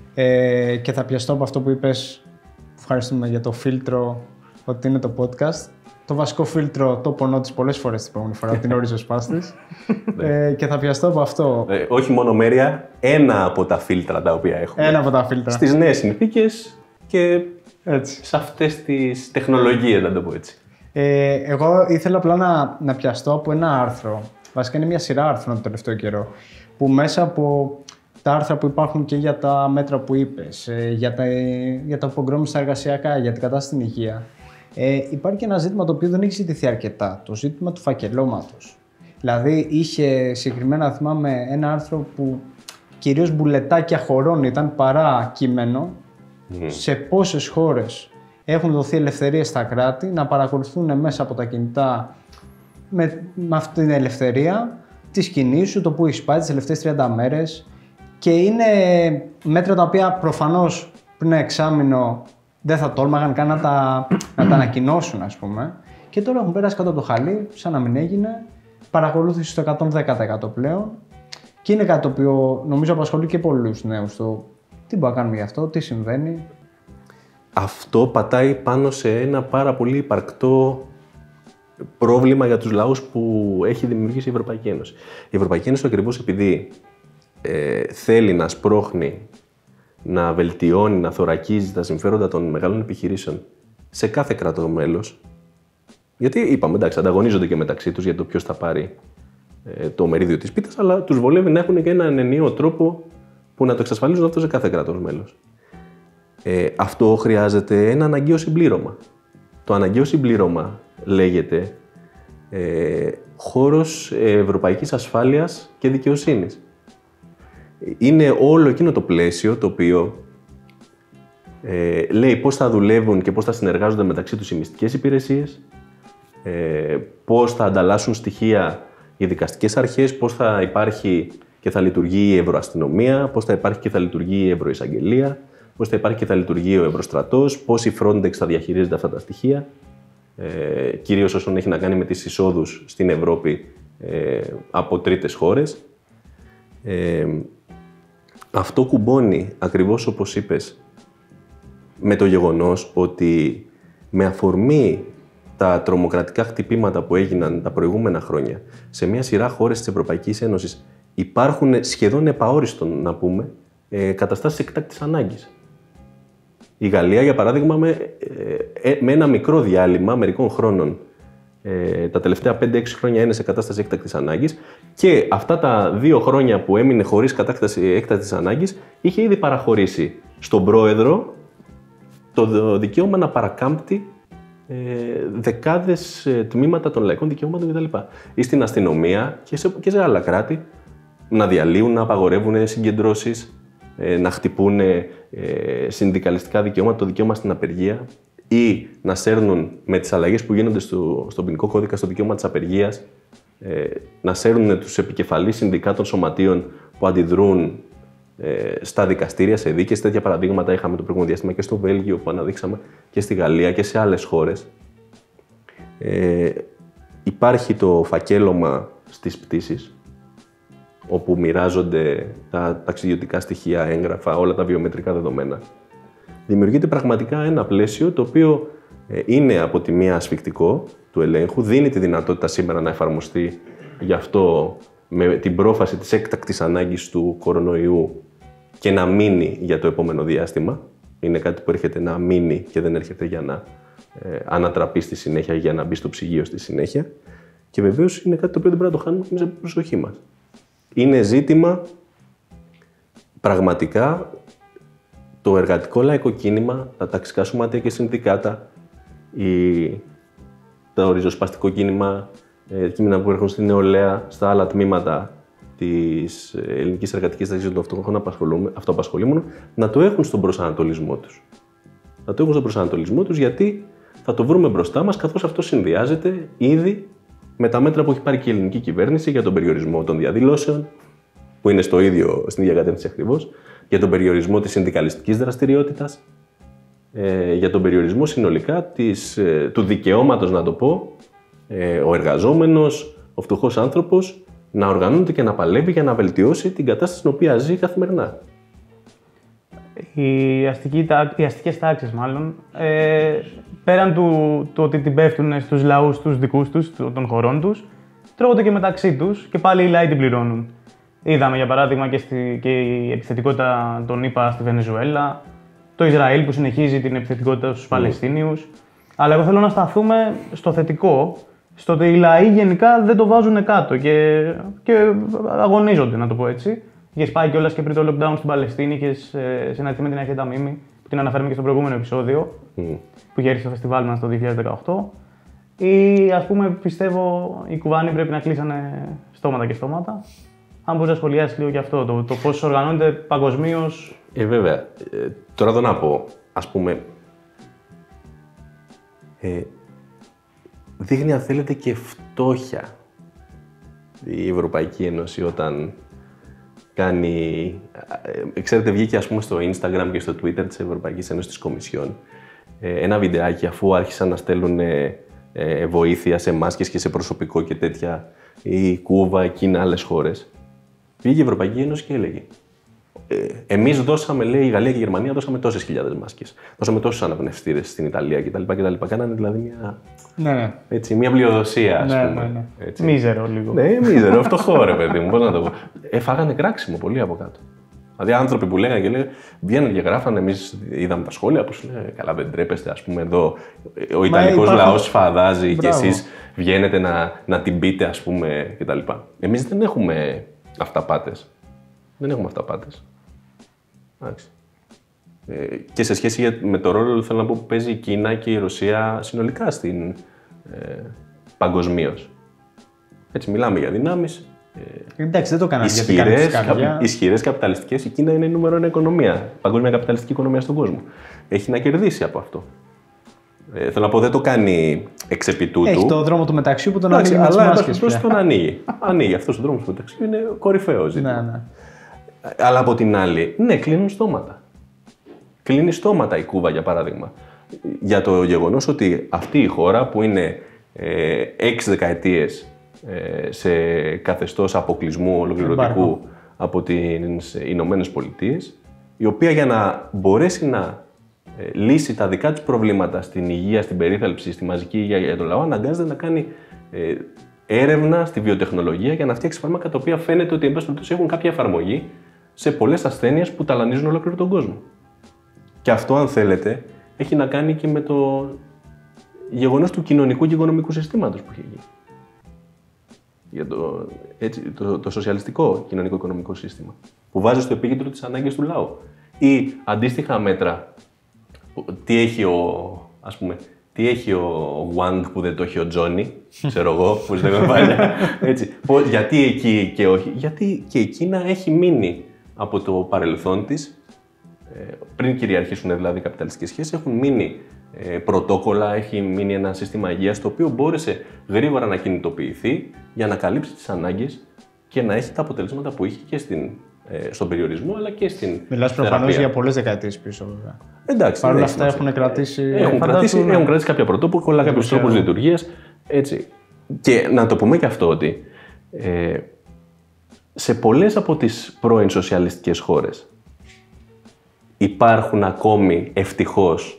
Ε, και θα πιαστώ από αυτό που είπες, ευχαριστούμε για το φίλτρο, ότι είναι το podcast. Το βασικό φίλτρο το πονώ της πολλές φορές την προηγούμενη φορά, την ορίζω σπάστης. ε, και θα πιαστώ από αυτό. Ε, όχι μόνο μέρια, ένα από τα φίλτρα τα οποία έχουμε. Ένα από τα φίλτρα. Στις νέες συνθήκες και Έτσι. σε αυτές τις τεχνολογίες, να το πω έτσι. Ε, εγώ ήθελα απλά να, να πιαστώ από ένα άρθρο. Βασικά είναι μια σειρά άρθρων το τελευταίο καιρό. Που μέσα από τα άρθρα που υπάρχουν και για τα μέτρα που είπες, ε, για τα, για τα πογκρόμια στα εργασιακά, για την κατάσταση στην υγεία, ε, υπάρχει και ένα ζήτημα το οποίο δεν έχει ζητηθεί αρκετά. Το ζήτημα του φακελώματος. Δηλαδή είχε συγκεκριμένα, θυμάμαι, ένα άρθρο που κυρίως μπουλετάκια χωρών ήταν παρά κείμενο. Mm. Σε πόσες χώρες έχουν δοθεί ελευθερίες στα κράτη να παρακολουθούν μέσα από τα κινητά με, με αυτή την ελευθερία τις κινήσεις σου, το που έχεις πάει τις τελευταίες τριάντα μέρες, και είναι μέτρα τα οποία προφανώς πριν ένα εξάμηνο δεν θα τόλμαγαν καν να τα, να τα ανακοινώσουν, ας πούμε, και τώρα έχουν πέρασει κάτω από το χαλί σαν να μην έγινε, παρακολούθηση στο εκατόν δέκα τοις εκατό πλέον, και είναι κάτι το οποίο νομίζω απασχολεί και πολλούς νέους. Το τι μπορούμε να κάνουμε γι' αυτό, τι συμβαίνει. Αυτό πατάει πάνω σε ένα πάρα πολύ υπαρκτό πρόβλημα για τους λαούς που έχει δημιουργήσει η Ευρωπαϊκή Ένωση. Η Ευρωπαϊκή Ένωση, ακριβώς επειδή ε, θέλει να σπρώχνει, να βελτιώνει, να θωρακίζει τα συμφέροντα των μεγάλων επιχειρήσεων σε κάθε κράτος μέλος, γιατί είπαμε, εντάξει, ανταγωνίζονται και μεταξύ τους για το ποιος θα πάρει ε, το μερίδιο της πίτας, αλλά τους βολεύει να έχουν και έναν ενιαίο τρόπο που να το εξασφαλίζουν αυτό σε κάθε κράτος μέλος. Ε, αυτό χρειάζεται ένα αναγκαίο συμπλήρωμα. Το αναγκαίο συμπλήρωμα λέγεται ε, χώρος ευρωπαϊκής ασφάλειας και δικαιοσύνης. Είναι όλο εκείνο το πλαίσιο το οποίο ε, λέει πώς θα δουλεύουν και πώς θα συνεργάζονται μεταξύ τους οι μυστικές υπηρεσίες, ε, πώς θα ανταλλάσσουν στοιχεία οι δικαστικές αρχές, πώς θα υπάρχει και θα λειτουργεί η ευρωαστυνομία, πώς θα υπάρχει και θα λειτουργεί η ευρωεισαγγελία, πώς θα υπάρχει και θα λειτουργεί ο Ευρωστρατός, πώς η Frontex θα διαχειρίζεται αυτά τα στοιχεία, ε, κυρίως όσον έχει να κάνει με τις εισόδους στην Ευρώπη ε, από τρίτες χώρες. Ε, αυτό κουμπώνει, ακριβώς όπως είπες, με το γεγονός ότι με αφορμή τα τρομοκρατικά χτυπήματα που έγιναν τα προηγούμενα χρόνια σε μια σειρά χώρες της Ευρωπαϊκής Ένωσης υπάρχουν σχεδόν επαόριστον, να πούμε, ε, καταστάσεις εκτάκτης ανάγκης. Η Γαλλία, για παράδειγμα, με, ε, με ένα μικρό διάλειμμα μερικών χρόνων, ε, τα τελευταία πέντε έξι χρόνια είναι σε κατάσταση έκτακτης ανάγκης, και αυτά τα δύο χρόνια που έμεινε χωρίς κατάσταση έκτακτης ανάγκης είχε ήδη παραχωρήσει στον πρόεδρο το δικαίωμα να παρακάμπτει ε, δεκάδες ε, τμήματα των λαϊκών δικαιωμάτων κτλ. Ή στην αστυνομία και σε, και σε άλλα κράτη να διαλύουν, να απαγορεύουν συγκεντρώσεις, ε, να χτυπούν ε, συνδικαλιστικά δικαιώματα, το δικαίωμα στην απεργία, ή να σέρνουν με τις αλλαγές που γίνονται στο, στον ποινικό κώδικα στο δικαίωμα της απεργίας, ε, να σέρνουν τους επικεφαλείς συνδικάτων σωματείων που αντιδρούν ε, στα δικαστήρια, σε δίκες. Τέτοια παραδείγματα είχαμε το προηγούμενο διάστημα και στο Βέλγιο που αναδείξαμε, και στη Γαλλία και σε άλλες χώρες. Ε, υπάρχει το φακέλωμα στις πτήσεις, όπου μοιράζονται τα ταξιδιωτικά στοιχεία, έγγραφα, όλα τα βιομετρικά δεδομένα. Δημιουργείται πραγματικά ένα πλαίσιο το οποίο είναι από τη μία ασφικτικό του ελέγχου, δίνει τη δυνατότητα σήμερα να εφαρμοστεί γι' αυτό με την πρόφαση της έκτακτης ανάγκης του κορονοϊού και να μείνει για το επόμενο διάστημα, Είναι κάτι που έρχεται να μείνει και δεν έρχεται για να ε, ανατραπεί στη συνέχεια, για να μπει στο ψυγείο στη συνέχεια. Και βεβαίως είναι κάτι το οποίο δεν πρέπει να το χάνουμε στην προσοχή μας. Είναι ζήτημα πραγματικά το εργατικό λαϊκό κίνημα, τα ταξικά σωματεία και συνδικάτα, η, το ριζοσπαστικό κίνημα, ε, κίνημα που έρχονται στην νεολαία, στα άλλα τμήματα της ελληνικής εργατικής τάξης των αυτοαπασχολούμενων, να το έχουν στον προσανατολισμό τους. Να το έχουν στον προσανατολισμό τους, γιατί θα το βρούμε μπροστά μας, καθώς αυτό συνδυάζεται ήδη με τα μέτρα που έχει πάρει και η ελληνική κυβέρνηση για τον περιορισμό των διαδηλώσεων, που είναι στο ίδιο, στην ίδια κατεύθυνση ακριβώς, για τον περιορισμό της συνδικαλιστικής δραστηριότητας, ε, για τον περιορισμό συνολικά της, ε, του δικαιώματος, να το πω, ε, ο εργαζόμενος, ο φτωχός άνθρωπος, να οργανώνεται και να παλεύει για να βελτιώσει την κατάσταση στην οποία ζει καθημερινά. Οι, αστικοί, οι αστικές τάξεις, μάλλον, ε, πέραν του, του ότι την πέφτουν στους λαούς τους δικούς τους, των χωρών τους, τρώγονται και μεταξύ τους και πάλι οι λαοί την πληρώνουν. Είδαμε, για παράδειγμα, και, στη, και η επιθετικότητα των ΗΠΑ στη Βενεζουέλα, το Ισραήλ που συνεχίζει την επιθετικότητα στους mm. Παλαιστίνιους. Αλλά εγώ θέλω να σταθούμε στο θετικό, στο ότι οι λαοί γενικά δεν το βάζουν κάτω και, και αγωνίζονται, να το πω έτσι. Είχε πάει κιόλας και πριν το lockdown στην Παλαιστίνη, είχε συναντηθεί με την Αχέ Ταμίμη, που την αναφέρουμε και στο προηγούμενο επεισόδιο, mm. που είχε έρθει στο φεστιβάλ μας το δύο χιλιάδες δεκαοκτώ. Ή, ας πούμε, πιστεύω, οι Κουβάνοι πρέπει να κλείσανε στόματα και στόματα. Αν μπορείς να σχολιάσεις λίγο και αυτό, το, το πώς οργανώνεται παγκοσμίως. Ε, βέβαια. Ε, τώρα εδώ να πω, ας πούμε, ε, δείχνει, αν θέλετε, και φτώχεια η Ευρωπαϊκή Ένωση όταν κάνει... Ε, ξέρετε, βγήκε, ας πούμε, στο Instagram και στο Twitter της Ευρωπαϊκής Ένωσης της Κομισιόν ε, ένα βιντεάκι, αφού άρχισαν να στέλνουν ε, ε, βοήθεια σε μάσκες και σε προσωπικό και τέτοια, η Κούβα, Κίνα, άλλες χώρες. Πήγε η Ευρωπαϊκή Ένωση και έλεγε: ε, εμείς δώσαμε, λέει, η Γαλλία και η Γερμανία, δώσαμε τόσες χιλιάδες μάσκες. Δώσαμε τόσους αναπνευστήρες στην Ιταλία κτλ. κτλ. Κάνανε δηλαδή μια, ναι, ναι. Έτσι, μια πλειοδοσία, ας ναι, πούμε. Ναι, ναι. Έτσι. Μίζερο λίγο. Ναι, μίζερο, φτωχό, ρε παιδί μου, πώς να το πω. Ε, φάγανε κράξιμο πολύ από κάτω. Δηλαδή, άνθρωποι που λέγανε και λέγανε, βγαίνουν και γράφανε, εμείς είδαμε τα σχόλια που σου λένε: καλά, δεν τρέπεστε, ας πούμε, εδώ ο Ιταλικός υπάρχουν... λαός φαδάζει και εσείς βγαίνετε να, να την πείτε, ας πούμε, κτλ. Εμείς δεν έχουμε αυταπάτες. Δεν έχουμε αυταπάτες. Εντάξει. Ε, και σε σχέση με το ρόλο, θέλω να πω, που παίζει η Κίνα και η Ρωσία συνολικά στην ε, παγκοσμίως. Έτσι, μιλάμε για δυνάμεις. Ε, Εντάξει, δεν το κάναμε ισχυρές, καπ, ισχυρές καπιταλιστικές. Η Κίνα είναι η νούμερο ένα οικονομία, παγκόσμια καπιταλιστική οικονομία στον κόσμο. Έχει να κερδίσει από αυτό. Ε, θέλω να πω, δεν το κάνει εξ επί τούτου. Έχει το δρόμο του μεταξύ που τον Εντάξει, ανοίγει με τις αλλά μάσκες. Αλλά τον ανοίγει. Ανοίγει. Αυτός ο δρόμος του μεταξύ είναι κορυφαίο ζήτημα. Ναι, ναι. Αλλά από την άλλη, ναι, κλείνουν στόματα. Κλείνει στόματα η Κούβα, για παράδειγμα. Για το γεγονός ότι αυτή η χώρα που είναι ε, έξι δεκαετίες ε, σε καθεστώς αποκλεισμού ολοκληρωτικού από τις Ηνωμένες Πολιτείες, η οποία για να μπορέσει να ε, λύσει τα δικά της προβλήματα στην υγεία, στην περίθαλψη, στη μαζική υγεία για τον λαό, αναγκάζεται να κάνει ε, έρευνα στη βιοτεχνολογία για να φτιάξει φάρμακα τα οποία φαίνεται ότι εν πάση περιπτώσει έχουν κάποια εφαρμογή σε πολλές ασθένειες που ταλανίζουν ολόκληρο τον κόσμο. Και αυτό, αν θέλετε, έχει να κάνει και με το γεγονός του κοινωνικού και οικονομικού συστήματος που έχει γίνει. Για το, έτσι, το, το σοσιαλιστικό κοινωνικό-οικονομικό σύστημα, που βάζει στο επίκεντρο τις ανάγκες του λαού. Ή αντίστοιχα μέτρα, τι έχει ο, ας πούμε, τι έχει ο Wang που δεν το έχει ο Johnny, ξέρω εγώ, που λέμε παλιά. Έτσι. Γιατί εκεί και όχι. Γιατί και η Κίνα έχει μείνει από το παρελθόν της, πριν κυριαρχήσουν δηλαδή οι καπιταλιστικές σχέσεις, έχουν μείνει πρωτόκολλα, έχει μείνει ένα σύστημα υγείας το οποίο μπόρεσε γρήγορα να κινητοποιηθεί για να καλύψει τις ανάγκες και να έχει τα αποτελέσματα που είχε και στην, στον περιορισμό αλλά και στην. Μιλάς προφανώς για πολλές δεκαετίες πίσω, βέβαια. Εντάξει. Παρ' όλα αυτά έχουν κρατήσει. Έχουν, κρατήσει, ναι. έχουν κρατήσει κάποια πρωτόκολλα, κάποιους τρόπους λειτουργίας. Έτσι. Και να το πούμε και αυτό ότι ε, σε πολλές από τις πρώην σοσιαλιστικές χώρες υπάρχουν ακόμη ευτυχώς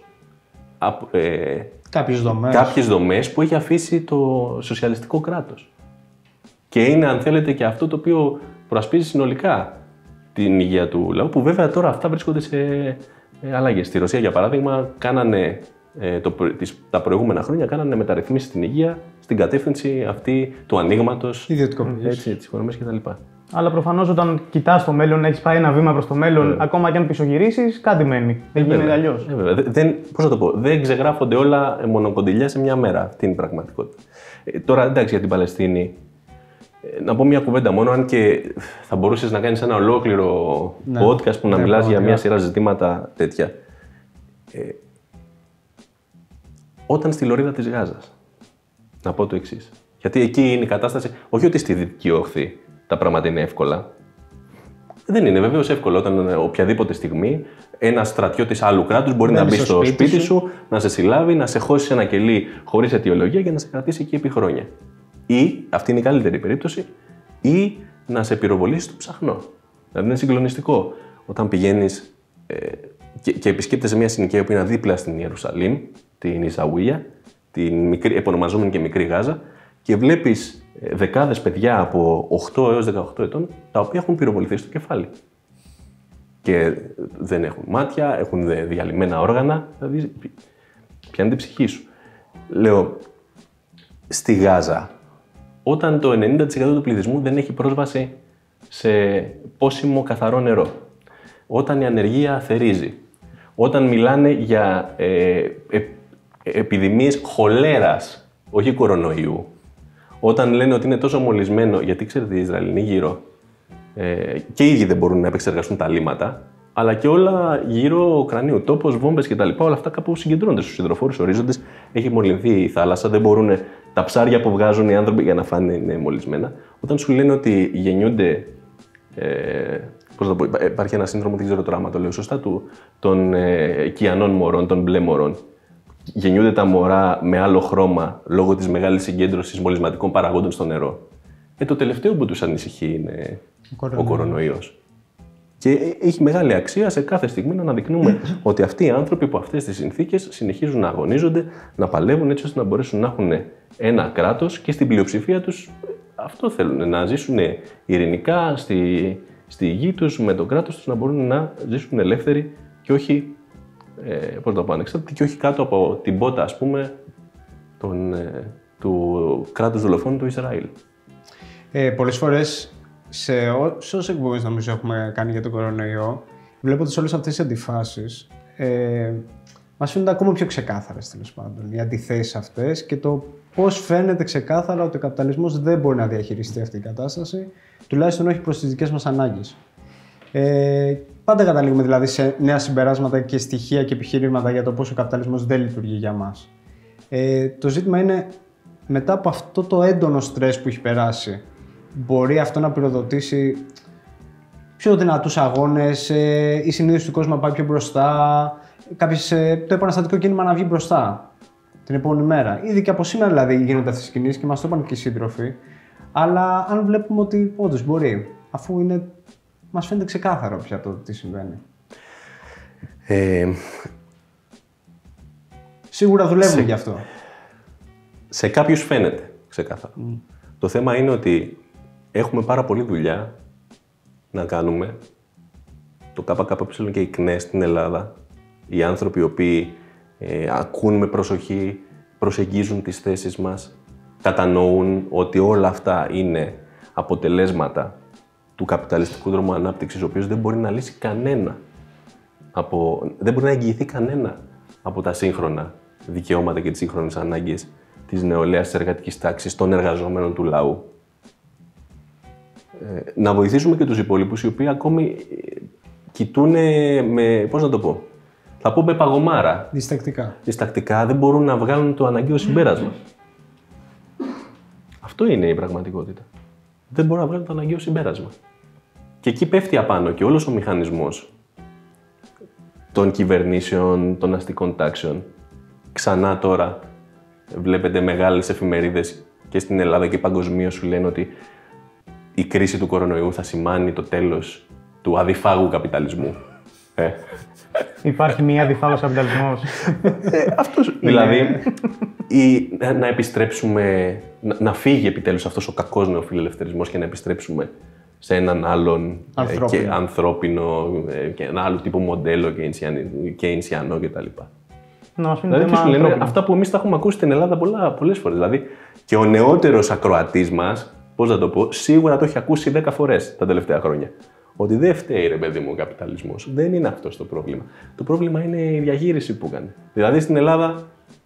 ε, κάποιες δομές. κάποιες δομές που έχει αφήσει το σοσιαλιστικό κράτος. Και είναι, αν θέλετε, και αυτό το οποίο προασπίζει συνολικά την υγεία του λαού, που βέβαια τώρα αυτά βρίσκονται σε ε, αλλαγές. Στη Ρωσία, για παράδειγμα, κάνανε, ε, το, τις, τα προηγούμενα χρόνια κάνανε μεταρρυθμίσεις στην υγεία στην κατεύθυνση αυτή του ανοίγματος της οικονομίας κτλ. Αλλά προφανώς όταν κοιτάς το μέλλον, έχεις πάει ένα βήμα προς το μέλλον, yeah. ακόμα και αν πισωγυρίσεις, κάτι μένει. Δεν γίνεται αλλιώς. Ε, δεν, πώς να το πω, δεν ξεγράφονται όλα μονοκοντιλιά σε μια μέρα. Αυτή είναι η πραγματικότητα. Ε, τώρα, εντάξει, για την Παλαιστίνη, ε, να πω μια κουβέντα μόνο, αν και θα μπορούσες να κάνεις ένα ολόκληρο ναι. podcast που να ναι, μιλάς για μια σειρά ζητήματα τέτοια. Ε, όταν στη λωρίδα της Γάζας, να πω το εξής. Γιατί εκεί είναι η κατάσταση, όχι ότι στη Δυτική Όχθη τα πράγματα είναι εύκολα. Δεν είναι βεβαίως εύκολο όταν οποιαδήποτε στιγμή ένας στρατιώτης άλλου κράτους μπορεί Μένεις να μπει στο σπίτι, σπίτι σου, να σε συλλάβει, να σε χώσει σε ένα κελί χωρίς αιτιολογία και να σε κρατήσει εκεί επί χρόνια. Ή, αυτή είναι η καλύτερη περίπτωση, ή να σε πυροβολήσει στο ψαχνό. Δηλαδή είναι συγκλονιστικό όταν πηγαίνεις ε, και, και επισκέπτεσαι μια συνοικία που είναι δίπλα στην Ιερουσαλήμ, την Ισαουία, την μικρή, επωνομαζόμενη και μικρή Γάζα, και βλέπεις δεκάδες παιδιά από οκτώ έως δεκαοκτώ ετών, τα οποία έχουν πυροβοληθεί στο κεφάλι. Και δεν έχουν μάτια, έχουν διαλυμένα όργανα, δηλαδή πιάνει την ψυχή σου. Λέω, στη Γάζα, όταν το ενενήντα τοις εκατό του πληθυσμού δεν έχει πρόσβαση σε πόσιμο καθαρό νερό, όταν η ανεργία θερίζει, όταν μιλάνε για ε, ε, επιδημίες χολέρας, όχι κορονοϊού, όταν λένε ότι είναι τόσο μολυσμένο, γιατί ξέρετε οι Ισραηλινοί γύρω ε, και οι ίδιοι δεν μπορούν να επεξεργαστούν τα λίμματα, αλλά και όλα γύρω κρανίου, τόπος, βόμβες κτλ. Όλα αυτά κάπου συγκεντρώνονται στους υδροφόρους ορίζοντες. Έχει μολυνθεί η θάλασσα, δεν μπορούν τα ψάρια που βγάζουν οι άνθρωποι για να φάνε είναι μολυσμένα. Όταν σου λένε ότι γεννιούνται. Ε, πώς θα πω, υπάρχει ένα σύνδρομο, δεν ξέρω τώρα άμα το λέω σωστά, του, των ε, κιανών μωρών, των μπλε μωρών. Γεννιούνται τα μωρά με άλλο χρώμα λόγω της μεγάλης συγκέντρωσης μολυσματικών παραγόντων στο νερό. Ε, το τελευταίο που τους ανησυχεί είναι ο κορονοϊός. Και έχει μεγάλη αξία σε κάθε στιγμή να αναδεικνύουμε ότι αυτοί οι άνθρωποι που αυτές τις συνθήκες συνεχίζουν να αγωνίζονται, να παλεύουν έτσι ώστε να μπορέσουν να έχουν ένα κράτος και στην πλειοψηφία τους αυτό θέλουν, να ζήσουν ειρηνικά στη, στη γη τους, με το κράτος τους, να μπορούν να ζήσουν ελεύθεροι και όχι. Ε, πώς το πω, ανεξάρτητη και όχι κάτω από την πότα, ας πούμε, τον, ε, του κράτους δολοφόνου του Ισραήλ. Ε, πολλές φορές, σε όσες εκπομπές νομίζω έχουμε κάνει για τον κορονοϊό, βλέποντας όλες αυτές τις αντιφάσεις, ε, μας φαίνονται ακόμα πιο ξεκάθαρες, τέλος πάντων, οι αντιθέσεις αυτές και το πώς φαίνεται ξεκάθαρα ότι ο καπιταλισμός δεν μπορεί να διαχειριστεί αυτή η κατάσταση, τουλάχιστον όχι προς τις δικές μας ανάγκες. Ε, πάντα καταλήγουμε δηλαδή σε νέα συμπεράσματα και στοιχεία και επιχειρήματα για το πώς ο καπιταλισμός δεν λειτουργεί για μας. Ε, το ζήτημα είναι, μετά από αυτό το έντονο στρες που έχει περάσει, μπορεί αυτό να πυροδοτήσει πιο δυνατούς αγώνες, ε, η συνείδηση του κόσμου να πάει πιο μπροστά, κάποιες, ε, το επαναστατικό κίνημα να βγει μπροστά την επόμενη μέρα. Ήδη και από σήμερα δηλαδή γίνονται αυτές τις κινήσεις και μας το είπαν και οι σύντροφοι. Αλλά αν βλέπουμε ότι όντως μπορεί, αφού είναι. Μας φαίνεται ξεκάθαρο πια το τι συμβαίνει. Ε, Σίγουρα δουλεύουμε γι' αυτό. Σε κάποιους φαίνεται ξεκάθαρο. Mm. Το θέμα είναι ότι έχουμε πάρα πολλή δουλειά να κάνουμε. Το ΚΚΕ και η ΚΝΕ στην Ελλάδα, οι άνθρωποι οι οποίοι ε, ακούν με προσοχή, προσεγγίζουν τις θέσεις μας, κατανοούν ότι όλα αυτά είναι αποτελέσματα του καπιταλιστικού δρόμου ανάπτυξης, ο οποίος δεν μπορεί να λύσει κανένα, από, δεν μπορεί να εγγυηθεί κανένα από τα σύγχρονα δικαιώματα και τις σύγχρονες ανάγκες της νεολαίας, της εργατικής τάξης, των εργαζομένων του λαού. Ε, να βοηθήσουμε και τους υπόλοιπους, οι οποίοι ακόμη κοιτούν με, πώς να το πω, θα πω με παγωμάρα. Διστακτικά. Διστακτικά, δεν μπορούν να βγάλουν το αναγκαίο συμπέρασμα. Αυτό είναι η πραγματικότητα. Δεν μπορούν να βγάλουν το αναγκαίο συμπέρασμα. Και εκεί πέφτει απάνω και όλος ο μηχανισμός των κυβερνήσεων, των αστικών τάξεων. Ξανά τώρα βλέπετε μεγάλες εφημερίδες και στην Ελλάδα και παγκοσμίως σου λένε ότι η κρίση του κορονοϊού θα σημάνει το τέλος του αδιφάγου καπιταλισμού. Ε. Υπάρχει μία αδιφάγος καπιταλισμός. Ε, αυτός, δηλαδή, ή να επιστρέψουμε, να, να φύγει επιτέλους αυτός ο κακός νεοφιλελευθερισμός και να επιστρέψουμε σε έναν άλλον ανθρώπινο, και ανθρώπινο και ένα άλλο τύπο μοντέλο κεϊνσιανό κτλ. Να, δηλαδή, τι σου λένε, αυτά που εμείς τα έχουμε ακούσει στην Ελλάδα πολλές φορές. Δηλαδή, και ο νεότερος ακροατής μας, πώς να το πω, σίγουρα το έχει ακούσει δέκα φορές τα τελευταία χρόνια. Ότι δεν φταίει, ρε παιδί μου, ο καπιταλισμός. Δεν είναι αυτό το πρόβλημα. Το πρόβλημα είναι η διαχείριση που έκανε. Δηλαδή στην Ελλάδα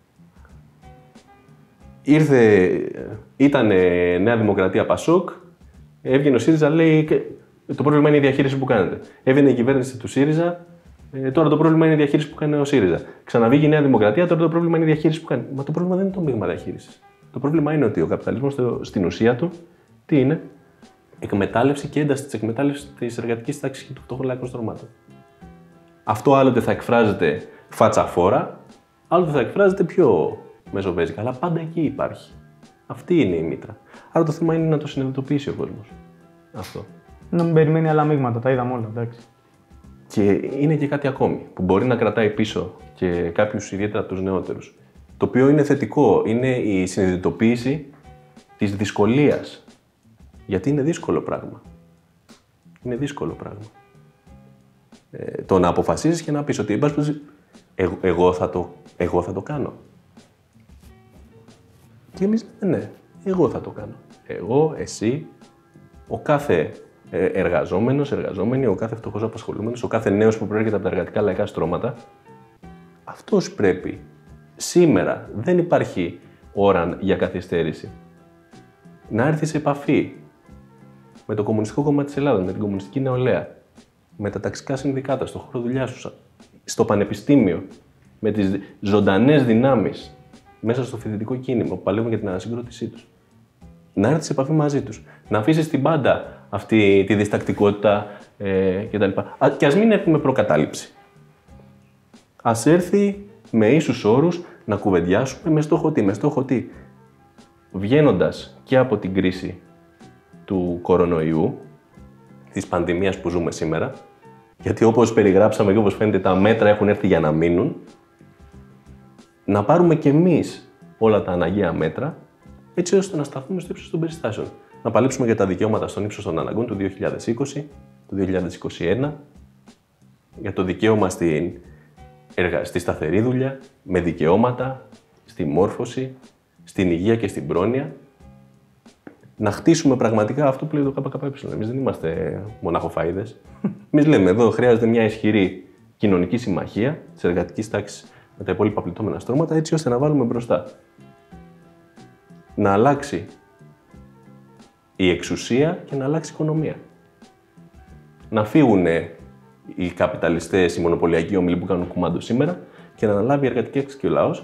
ήρθε, ήταν Νέα Δημοκρατία Πασόκ, έβγαινε ο ΣΥΡΙΖΑ, λέει το πρόβλημα είναι η διαχείριση που κάνετε. Έβγαινε η κυβέρνηση του ΣΥΡΙΖΑ, ε, τώρα το πρόβλημα είναι η διαχείριση που κάνει ο ΣΥΡΙΖΑ. Ξαναβγήκε η Νέα Δημοκρατία, τώρα το πρόβλημα είναι η διαχείριση που κάνει. Μα το πρόβλημα δεν είναι το μείγμα διαχείρισης. Το πρόβλημα είναι ότι ο καπιταλισμός στην ουσία του τι είναι? Εκμετάλλευση και ένταση της εκμετάλλευσης της εργατικής τάξης και των φτωχών λαϊκών στρωμάτων. Αυτό άλλοτε θα εκφράζεται φατσαφόρα, άλλοτε θα εκφράζεται πιο μεζοβέζικα, αλλά πάντα εκεί υπάρχει. Αυτή είναι η μήτρα. Άρα το θέμα είναι να το συνειδητοποιήσει ο κόσμος. Αυτό. Να μην περιμένει άλλα μείγματα, τα είδαμε όλα, εντάξει. Και είναι και κάτι ακόμη που μπορεί να κρατάει πίσω και κάποιους ιδιαίτερα τους νεότερους. Το οποίο είναι θετικό, είναι η συνειδητοποίηση της δυσκολίας. Γιατί είναι δύσκολο πράγμα. Είναι δύσκολο πράγμα. Ε, το να αποφασίσεις και να πεις ότι εγώ, εγώ, θα το, εγώ θα το κάνω. Και εμείς ναι, εγώ θα το κάνω. Εγώ, εσύ, ο κάθε εργαζόμενος, εργαζόμενη, ο κάθε φτωχός απασχολούμενος, ο κάθε νέος που προέρχεται από τα εργατικά λαϊκά στρώματα, αυτός πρέπει. Σήμερα δεν υπάρχει ώρα για καθυστέρηση. Να έρθει σε επαφή με το Κομμουνιστικό Κόμμα της Ελλάδας, με την Κομμουνιστική Νεολαία, με τα ταξικά συνδικάτα, στο χώρο δουλειάς τους, στο πανεπιστήμιο, με τις ζωντανές δυνάμεις μέσα στο φοιτητικό κίνημα που παλεύουν για την ανασυγκρότησή τους. Να έρθει σε επαφή μαζί τους. Να αφήσεις στην πάντα αυτή τη διστακτικότητα ε, κτλ. Και ας μην έρθει με προκατάληψη. Ας έρθει με ίσους όρους να κουβεντιάσουμε με στόχο τι, με στόχο τι. Βγαίνοντας και από την κρίση του κορονοϊού, της πανδημίας που ζούμε σήμερα, γιατί όπως περιγράψαμε και όπως φαίνεται τα μέτρα έχουν έρθει για να μείνουν, να πάρουμε κι εμείς όλα τα αναγκαία μέτρα, έτσι ώστε να σταθούμε στο ύψος των περιστάσεων. Να παλέψουμε για τα δικαιώματα στον ύψος των αναγκών του δύο χιλιάδες είκοσι, του δύο χιλιάδες είκοσι ένα, για το δικαίωμα στην εργα... στη σταθερή δουλειά, με δικαιώματα, στη μόρφωση, στην υγεία και στην πρόνοια. Να χτίσουμε πραγματικά αυτό που λέει το ΚΚΕ. Εμείς δεν είμαστε μοναχοφαΐδες. Εμείς λέμε εδώ χρειάζεται μια ισχυρή κοινωνική συμμαχία της εργατικής τάξης με τα υπόλοιπα πληττόμενα στρώματα, έτσι ώστε να βάλουμε μπροστά. Να αλλάξει η εξουσία και να αλλάξει η οικονομία. Να φύγουν οι καπιταλιστές, οι μονοπωλιακοί όμιλοι που κάνουν κουμάντο σήμερα και να αναλάβει η εργατική τάξη και ο λαός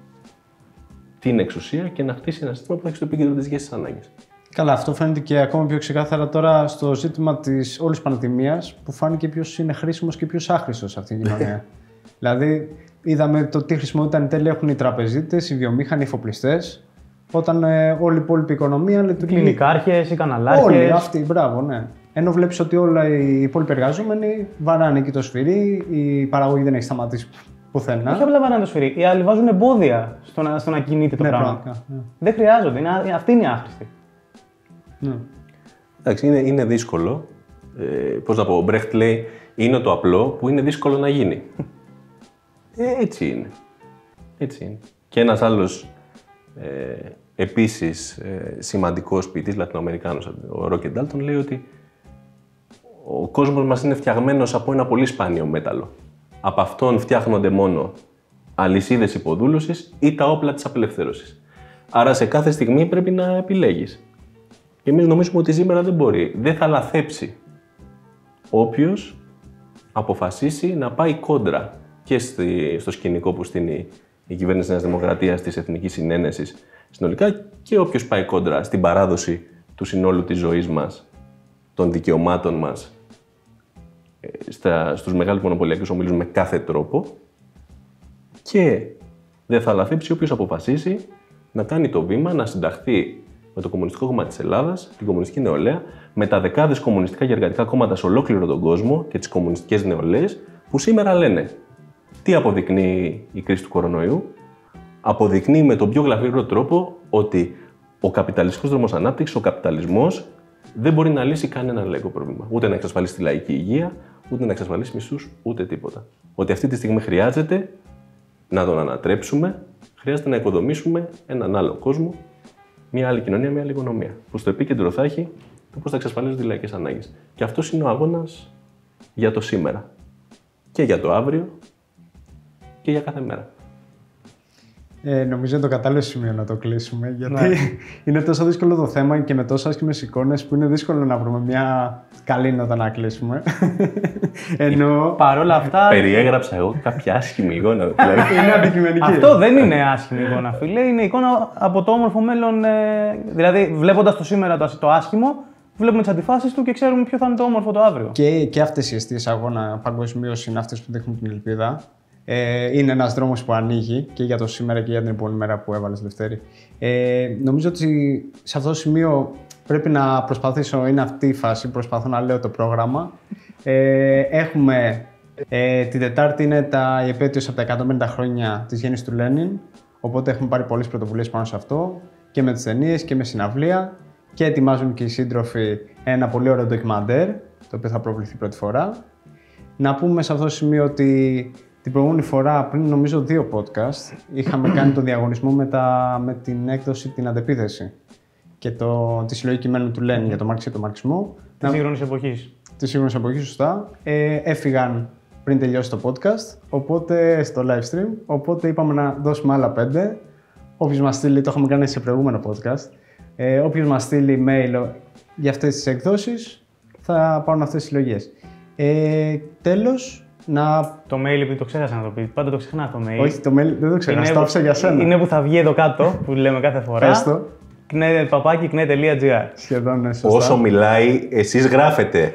την εξουσία και να χτίσει ένα σύστημα που θα έχει στο επίκεντρο τις υγείας της ανάγκης. Καλά, αυτό φαίνεται και ακόμα πιο ξεκάθαρα τώρα στο ζήτημα της όλης πανδημίας, που φάνηκε ποιος είναι χρήσιμος και ποιος άχρηστος σε αυτήν την κοινωνία. Δηλαδή, είδαμε το τι χρησιμότητα εν τέλει έχουν οι τραπεζίτες, οι βιομήχανοι, οι εφοπλιστές, όταν ε, όλη η υπόλοιπη οικονομία λειτουργεί. Οι κλινικάρχες, οι καναλάρχες. Όλοι αυτοί, μπράβο, ναι. Ενώ βλέπεις ότι όλα οι υπόλοιποι εργαζόμενοι βαράνε εκεί το σφυρί, η παραγωγή δεν έχει σταματήσει πουθενά. Όχι απλά βαράνε το σφυρί, οι άλλοι βάζουν εμπόδια στο να, στο να κινείται το ναι, πράγμα. Πράγμα, ναι. Δεν χρειάζονται, είναι, αυτή είναι η άχρηστη. Ναι. Εντάξει, είναι, είναι δύσκολο. Ε, πώς να πω, ο Μπρέχτ λέει, είναι το απλό που είναι δύσκολο να γίνει. ε, έτσι είναι. Έτσι είναι. Και ένας άλλος ε, επίσης ε, σημαντικός ποιητής Λατινοαμερικάνος, ο Ρόκι Ντάλτον, λέει ότι ο κόσμος μας είναι φτιαγμένος από ένα πολύ σπάνιο μέταλλο. Από αυτόν φτιάχνονται μόνο αλυσίδες υποδούλωσης ή τα όπλα της απελευθέρωσης. Άρα σε κάθε στιγμή πρέπει να επιλέγεις. Και εμείς νομίζουμε ότι σήμερα δεν μπορεί. Δεν θα λαθέψει όποιος αποφασίσει να πάει κόντρα και στη, στο σκηνικό που στείνει η κυβέρνηση της Νέας Δημοκρατίας, της Εθνικής Συνένεσης συνολικά, και όποιος πάει κόντρα στην παράδοση του συνόλου της ζωής μας, των δικαιωμάτων μας, στα, στους μεγάλους μονοπωλιακούς ομίλους με κάθε τρόπο, και δεν θα λαθέψει όποιος αποφασίσει να κάνει το βήμα, να συνταχθεί με το Κομμουνιστικό Κόμμα της Ελλάδας, την Κομμουνιστική Νεολαία, με τα δεκάδες κομμουνιστικά και εργατικά κόμματα σε ολόκληρο τον κόσμο και τις κομμουνιστικές νεολαίες, που σήμερα λένε τι αποδεικνύει η κρίση του κορονοϊού. Αποδεικνύει με τον πιο γλαφυρό τρόπο ότι ο καπιταλιστικός δρόμος ανάπτυξης, ο καπιταλισμός, δεν μπορεί να λύσει κανένα λαϊκό πρόβλημα. Ούτε να εξασφαλίσει τη λαϊκή υγεία, ούτε να εξασφαλίσει μισθούς, ούτε τίποτα. Ότι αυτή τη στιγμή χρειάζεται να τον ανατρέψουμε, χρειάζεται να οικοδομήσουμε έναν άλλο κόσμο, μια άλλη κοινωνία, μια άλλη οικονομία. Που στο επίκεντρο θα έχει το πώς θα εξασφαλίζονται οι λαϊκές ανάγκες. Και αυτός είναι ο αγώνας για το σήμερα. Και για το αύριο και για κάθε μέρα. Ε, νομίζω είναι το κατάλληλο σημείο να το κλείσουμε, γιατί Ναι. είναι τόσο δύσκολο το θέμα και με τόσο άσχημες εικόνες που είναι δύσκολο να βρούμε μια καλή νότα να κλείσουμε. Ενώ Παρ' όλα αυτά. Περιέγραψα εγώ κάποια άσχημη εικόνα. Δηλαδή. είναι αντικειμενική. Αυτό δεν είναι άσχημη εικόνα, φίλε. Είναι εικόνα από το όμορφο μέλλον. Ε, δηλαδή, βλέποντας το σήμερα το, το άσχημο, βλέπουμε τις αντιφάσεις του και ξέρουμε ποιο θα είναι το όμορφο το αύριο. Και, και αυτές οι αιστείες αγώνα παγκοσμίως είναι αυτές που δείχνουν την ελπίδα. Ε, είναι ένας δρόμος που ανοίγει και για το σήμερα και για την επόμενη μέρα που έβαλες, Δευτέρη. Ε, νομίζω ότι σε αυτό το σημείο πρέπει να προσπαθήσω, είναι αυτή η φάση, προσπαθώ να λέω το πρόγραμμα. Ε, έχουμε ε, την Τετάρτη είναι τα, η επέτειος από τα εκατόν πενήντα χρόνια της γέννησης του Λένιν, οπότε έχουμε πάρει πολλές πρωτοβουλίες πάνω σε αυτό και με τις ταινίες και με συναυλία και ετοιμάζουν και οι σύντροφοι ένα πολύ ωραίο ντοκιμαντέρ, το οποίο θα προβληθεί πρώτη φορά. Να πούμε σε αυτό το σημείο ότι την προηγούμενη φορά, πριν νομίζω δύο podcast, είχαμε κάνει το διαγωνισμό με, τα, με την έκδοση «Την Αντεπίθεση» και το, τη συλλογή κειμένου του Λένιν για το Μάρξ και τον μαρξισμό. Τη σύγχρονη εποχή. Τη σύγχρονη εποχή, σωστά. Ε, έφυγαν πριν τελειώσει το podcast, οπότε στο live stream, οπότε είπαμε να δώσουμε άλλα πέντε. Όποιος μας στείλει, το είχαμε κάνει σε προηγούμενο podcast, ε, όποιος μας στείλει mail για αυτές τις εκδόσεις, θα πάρουν αυτές τις συλλογές. Ε, τέλος, να... Το mail, επειδή το ξέχασα να το πει. Πάντα το ξεχνά το mail. Όχι, το mail δεν το ξέχασα, το άφησα για σένα. Είναι που θα βγει εδώ κάτω, που λέμε κάθε φορά. Πες το. κνε, παπάκι κνε τελεία τζι άρ. Σχεδόν, ναι, σωστά. Όσο μιλάει, εσείς γράφετε.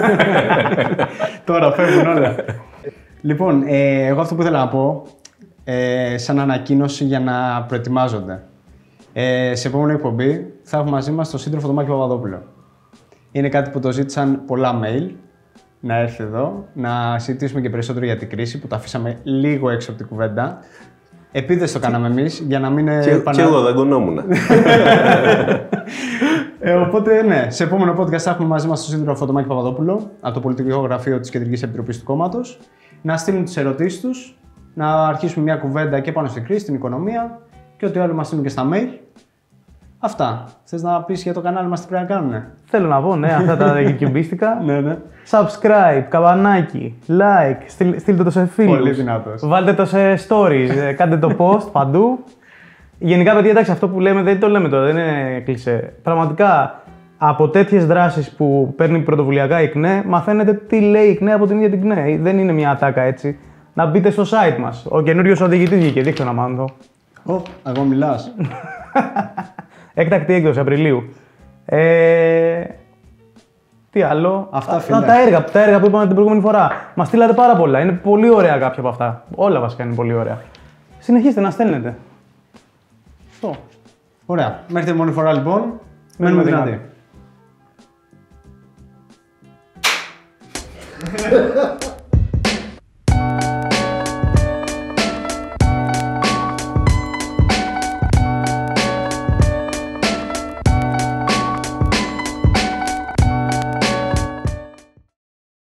Τώρα φεύγουν όλα. Λοιπόν, ε, εγώ αυτό που ήθελα να πω, ε, σαν ανακοίνωση για να προετοιμάζονται. Ε, σε επόμενη εκπομπή θα έχουμε μαζί μας τον σύντροφο τον Μάκη Παπαδόπουλο. Είναι κάτι που το ζήτησαν πολλά mail, να έρθει εδώ, να συζητήσουμε και περισσότερο για την κρίση, που το αφήσαμε λίγο έξω από την κουβέντα. Επίτηδες το κάναμε εμείς, για να μην... Και, επανα... και εγώ δαγκωνόμουν. ε, οπότε, ναι, σε επόμενο podcast θα έχουμε μαζί μας τον σύντροφο τον Μάκη Παπαδόπουλο, από το Πολιτικό Γραφείο της Κεντρικής Επιτροπής του Κόμματος, να στείλουν τις ερωτήσεις τους, να αρχίσουμε μια κουβέντα και πάνω στην κρίση, στην οικονομία και ό,τι άλλο μας στείλουν και στα mail. Αυτά. Θες να πεις για το κανάλι μας τι πρέπει να κάνουνε? Θέλω να πω, ναι, αυτά τα γιουκιμπίστικα. Ναι, ναι. Subscribe, καμπανάκι, like, στείλ, στείλτε το σε φίλους. Πολύ δυνατός. Βάλτε το σε stories, ε, κάντε το post παντού. Γενικά, παιδιά, εντάξει, αυτό που λέμε δεν το λέμε τώρα, δεν είναι κλισέ. Πραγματικά, από τέτοιες δράσεις που παίρνει πρωτοβουλιακά η ΚΝΕ, μαθαίνετε τι λέει η ΚΝΕ από την ίδια την ΚΝΕ. Δεν είναι μια ατάκα έτσι. Να μπείτε στο site μας. Ο καινούριος οδηγητής βγήκε, δείξτε να μάθω. Ω, εγώ μιλάς. Έκτακτη έκδοση Απριλίου. Ε, τι άλλο. Αυτά, Α, φίλε. τα, έργα, τα έργα που είπαμε την προηγούμενη φορά. Μας στείλατε πάρα πολλά. Είναι πολύ ωραία κάποια από αυτά. Όλα βασικά είναι πολύ ωραία. Συνεχίστε να στέλνετε. Αυτό. Ωραία. Μέχρι την μόνη φορά λοιπόν. Μένουμε Μένουμε δυνατοί.